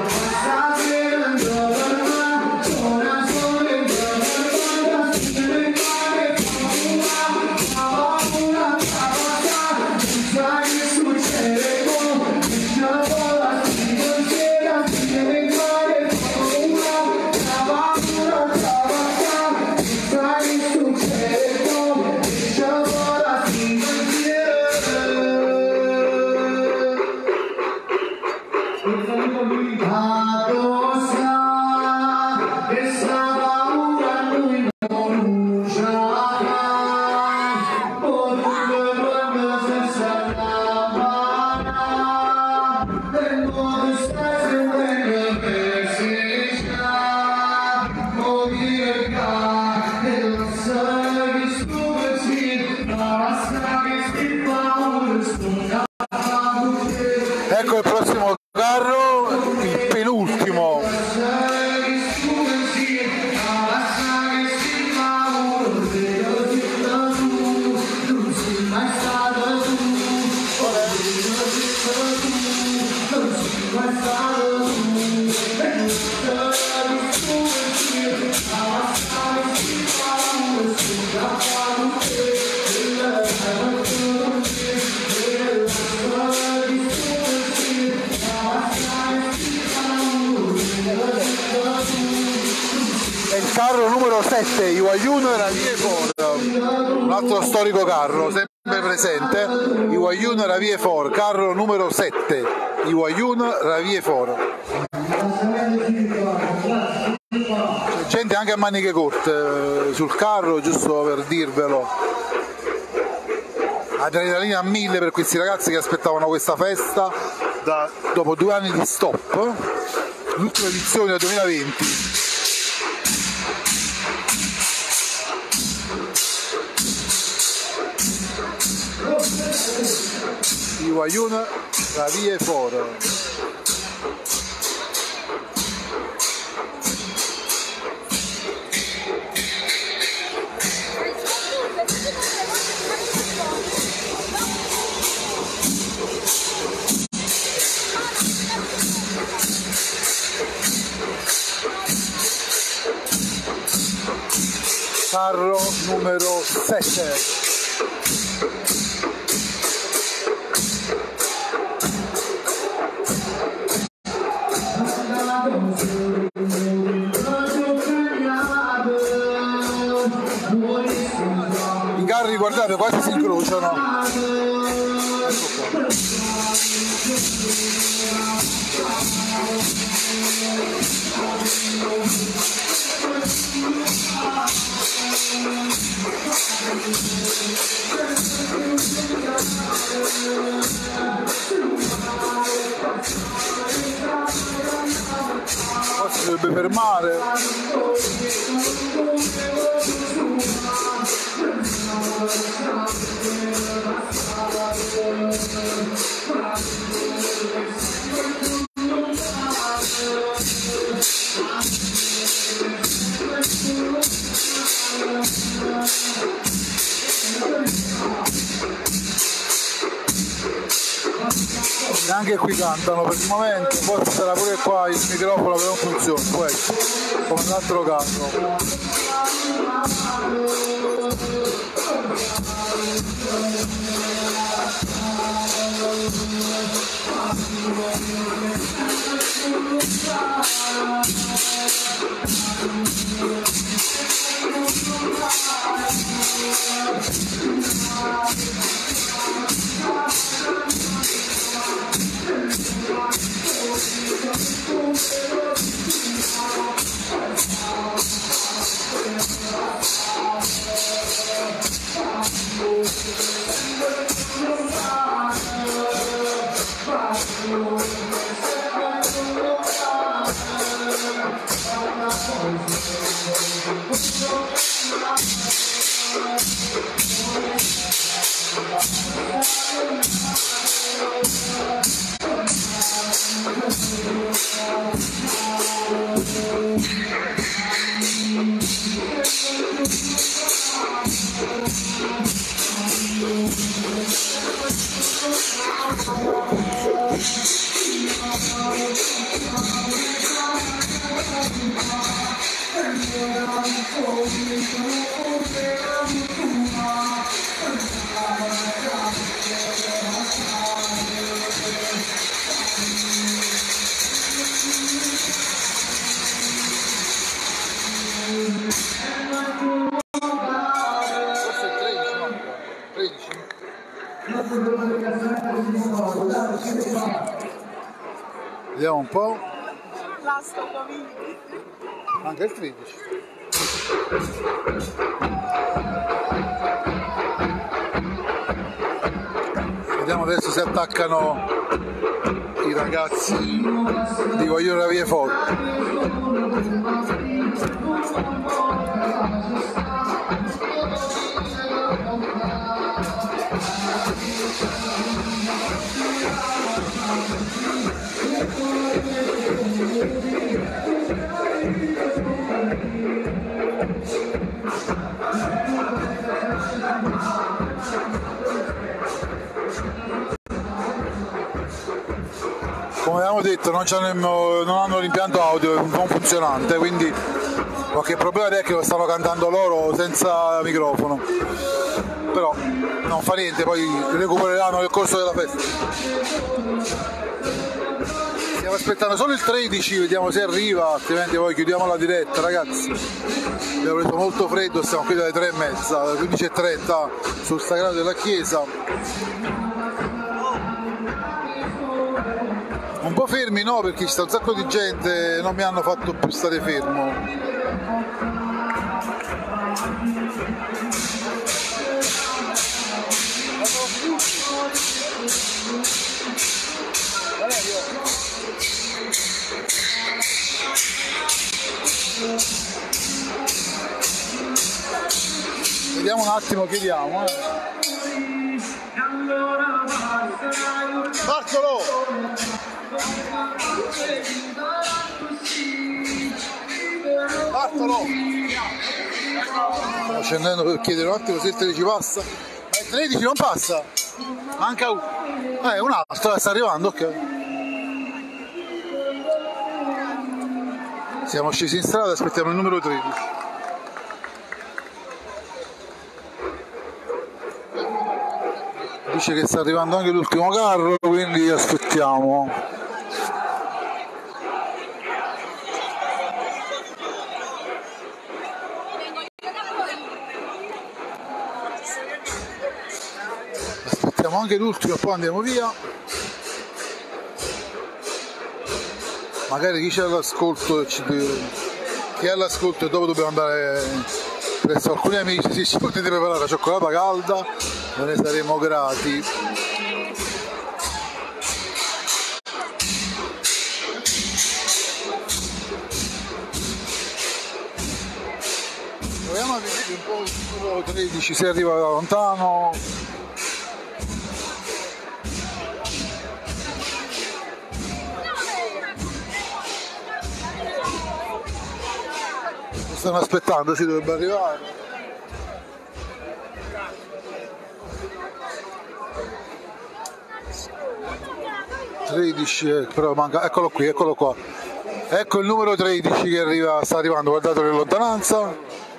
Ecco il prossimo carro, il penultimo. numero sette, Iwayun Ravie Ford, un altro storico carro, sempre presente, Iwayun Ravie Ford, carro numero sette, Iwayun Ravie Ford. C'è gente anche a maniche corte sul carro, giusto per dirvelo. Adrenalina a mille per questi ragazzi che aspettavano questa festa da, dopo due anni di stop, l'ultima edizione del duemilaventi. Iwayun Ravie Ford. Carro numero sette. I carri, guardate, quasi si incrociano. Ecco qua. Poi si dovrebbe fermare. Neanche qui cantano per il momento, forse sarà pure qua il microfono che non funziona, poi come un altro carro. Vediamo un po'. Anche il tredici. Vediamo adesso se attaccano i ragazzi di Iwayun Ravie Ford. Come abbiamo detto, non, non hanno l'impianto audio non funzionante, quindi qualche problema tecnico stanno cantando loro senza microfono, però non fa niente, poi recupereranno nel corso della festa. Stiamo aspettando solo il tredici, vediamo se arriva, altrimenti poi chiudiamo la diretta, ragazzi. Abbiamo preso molto freddo, stiamo qui dalle tre e mezza, alle quindici e trenta sul sagrato della chiesa. Un po' fermi no, perché ci sta un sacco di gente, non mi hanno fatto più stare fermo. Vediamo un attimo, chiediamo. Eh. Bartolo! Bartolo! Stiamo scendendo per chiedere un attimo se il tredici passa. Ma il tredici non passa! Manca uno. Eh, un altro, sta arrivando, ok. Siamo scesi in strada, aspettiamo il numero tredici. Dice che sta arrivando anche l'ultimo carro, quindi aspettiamo. Aspettiamo anche l'ultimo e poi andiamo via. Magari chi c'è all'ascolto, chi è all'ascolto e dopo dobbiamo andare presso alcuni amici, se ci potete preparare la cioccolata calda, ve ne saremo grati. Proviamo a vedere un po' il numero tredici se arriva da lontano. Stanno aspettando, si dovrebbe arrivare. tredici, però manca, eccolo qui, eccolo qua. Ecco il numero tredici che arriva, sta arrivando, guardatelo in lontananza.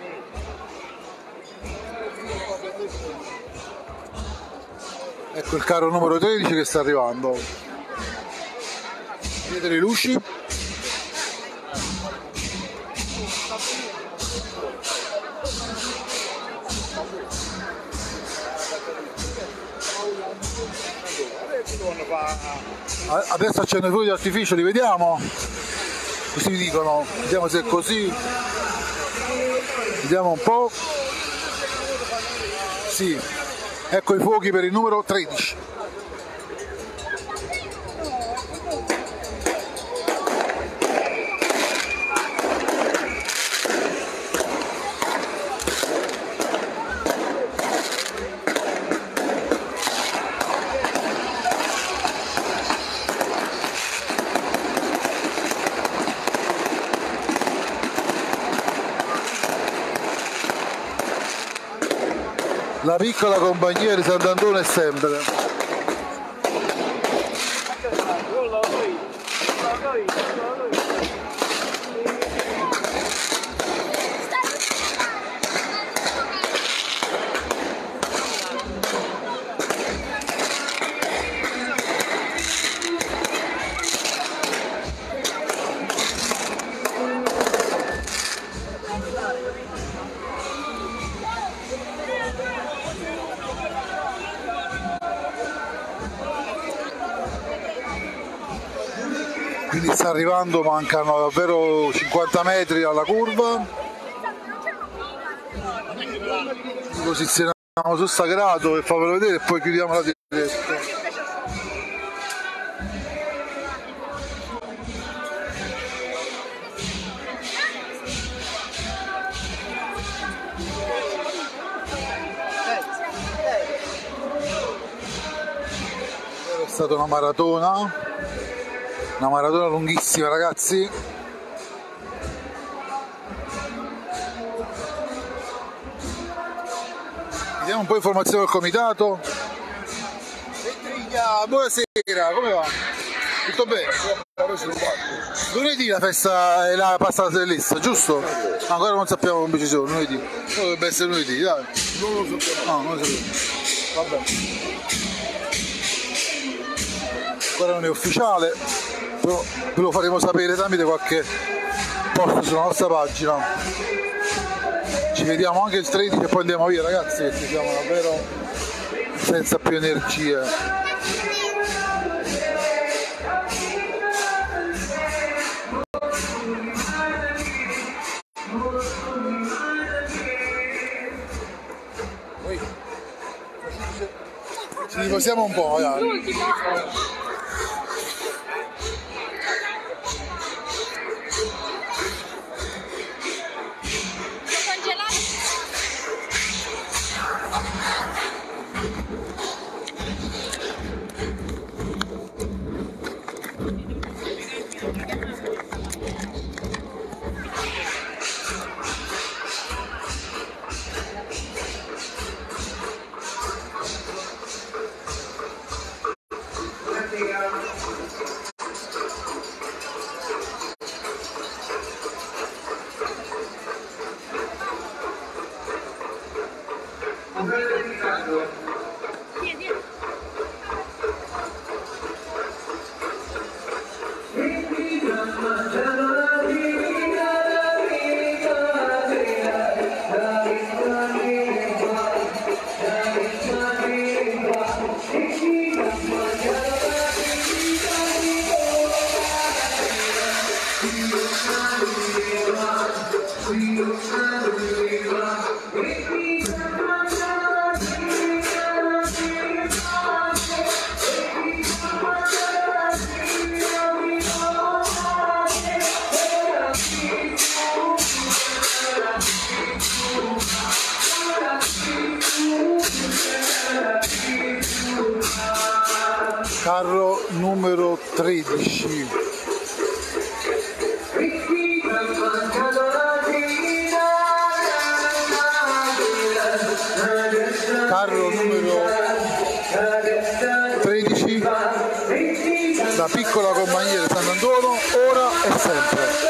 Ecco il carro numero tredici che sta arrivando. Vedete le luci? Adesso accendo i fuochi d'artificio, li vediamo? Così mi dicono, vediamo se è così. Vediamo un po'. Sì, ecco i fuochi per il numero tredici. La piccola compagnia di Sant'Antonio è sempre. Quindi sta arrivando, mancano davvero cinquanta metri alla curva. Ci posizioniamo sul sagrato per farvelo vedere e poi chiudiamo la diretta. È stata una maratona. Una maratona lunghissima, ragazzi. Vediamo un po' informazioni del comitato. Buonasera, come va? Tutto bene? Lunedì la festa è la passata dell'Ista, giusto? Ancora non sappiamo con precisione, lunedì. Dovrebbe essere lunedì, dai. Non lo sappiamo. No, non lo sappiamo. Vabbè. Ancora non è ufficiale. Però ve lo faremo sapere tramite qualche post sulla nostra pagina. Ci vediamo anche il tredici e poi andiamo via, ragazzi, perché siamo davvero senza più energie. Ci riposiamo un po', magari. Carro numero tredici. Carro numero tredici, la piccola compagnia di Sant'Antonio, ora e sempre.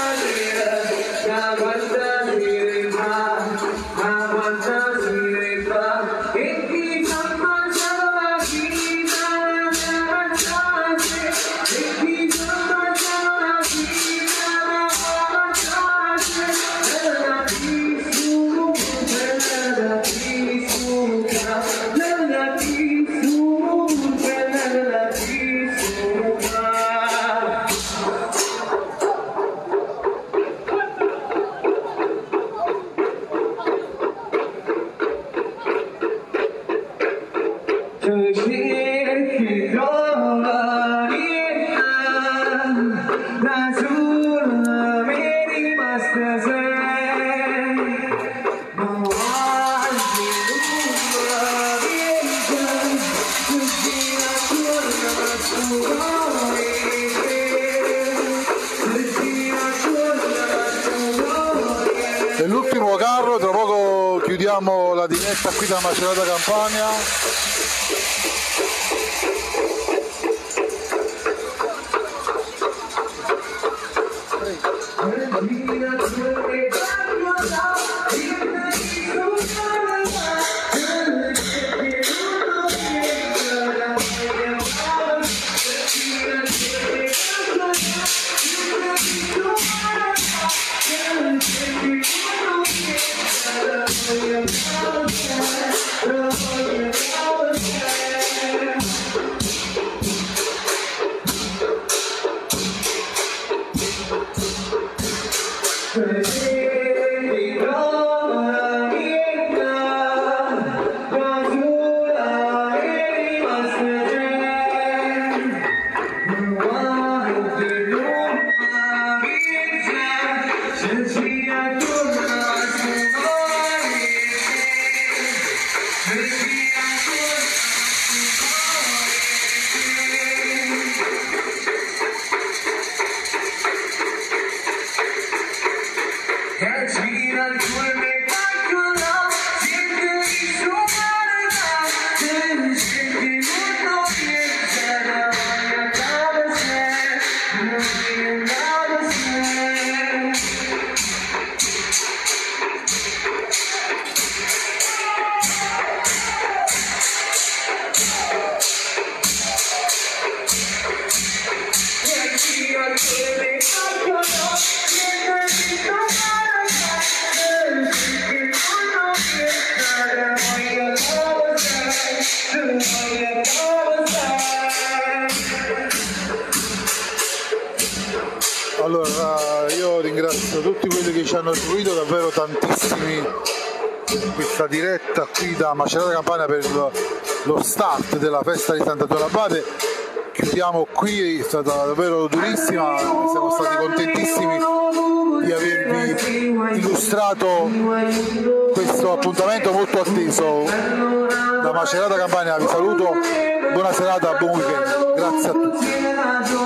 È l'ultimo carro, tra poco chiudiamo la diretta qui da Macerata Campania. Thank you. Allora, io ringrazio tutti quelli che ci hanno seguito, davvero tantissimi, in questa diretta qui da Macerata Campania per lo start della festa di Sant'Antonio Abate. Chiudiamo qui, è stata davvero durissima, siamo stati contentissimi di avervi illustrato questo appuntamento molto atteso. Da Macerata Campania vi saluto, buona serata, buon weekend, grazie a tutti.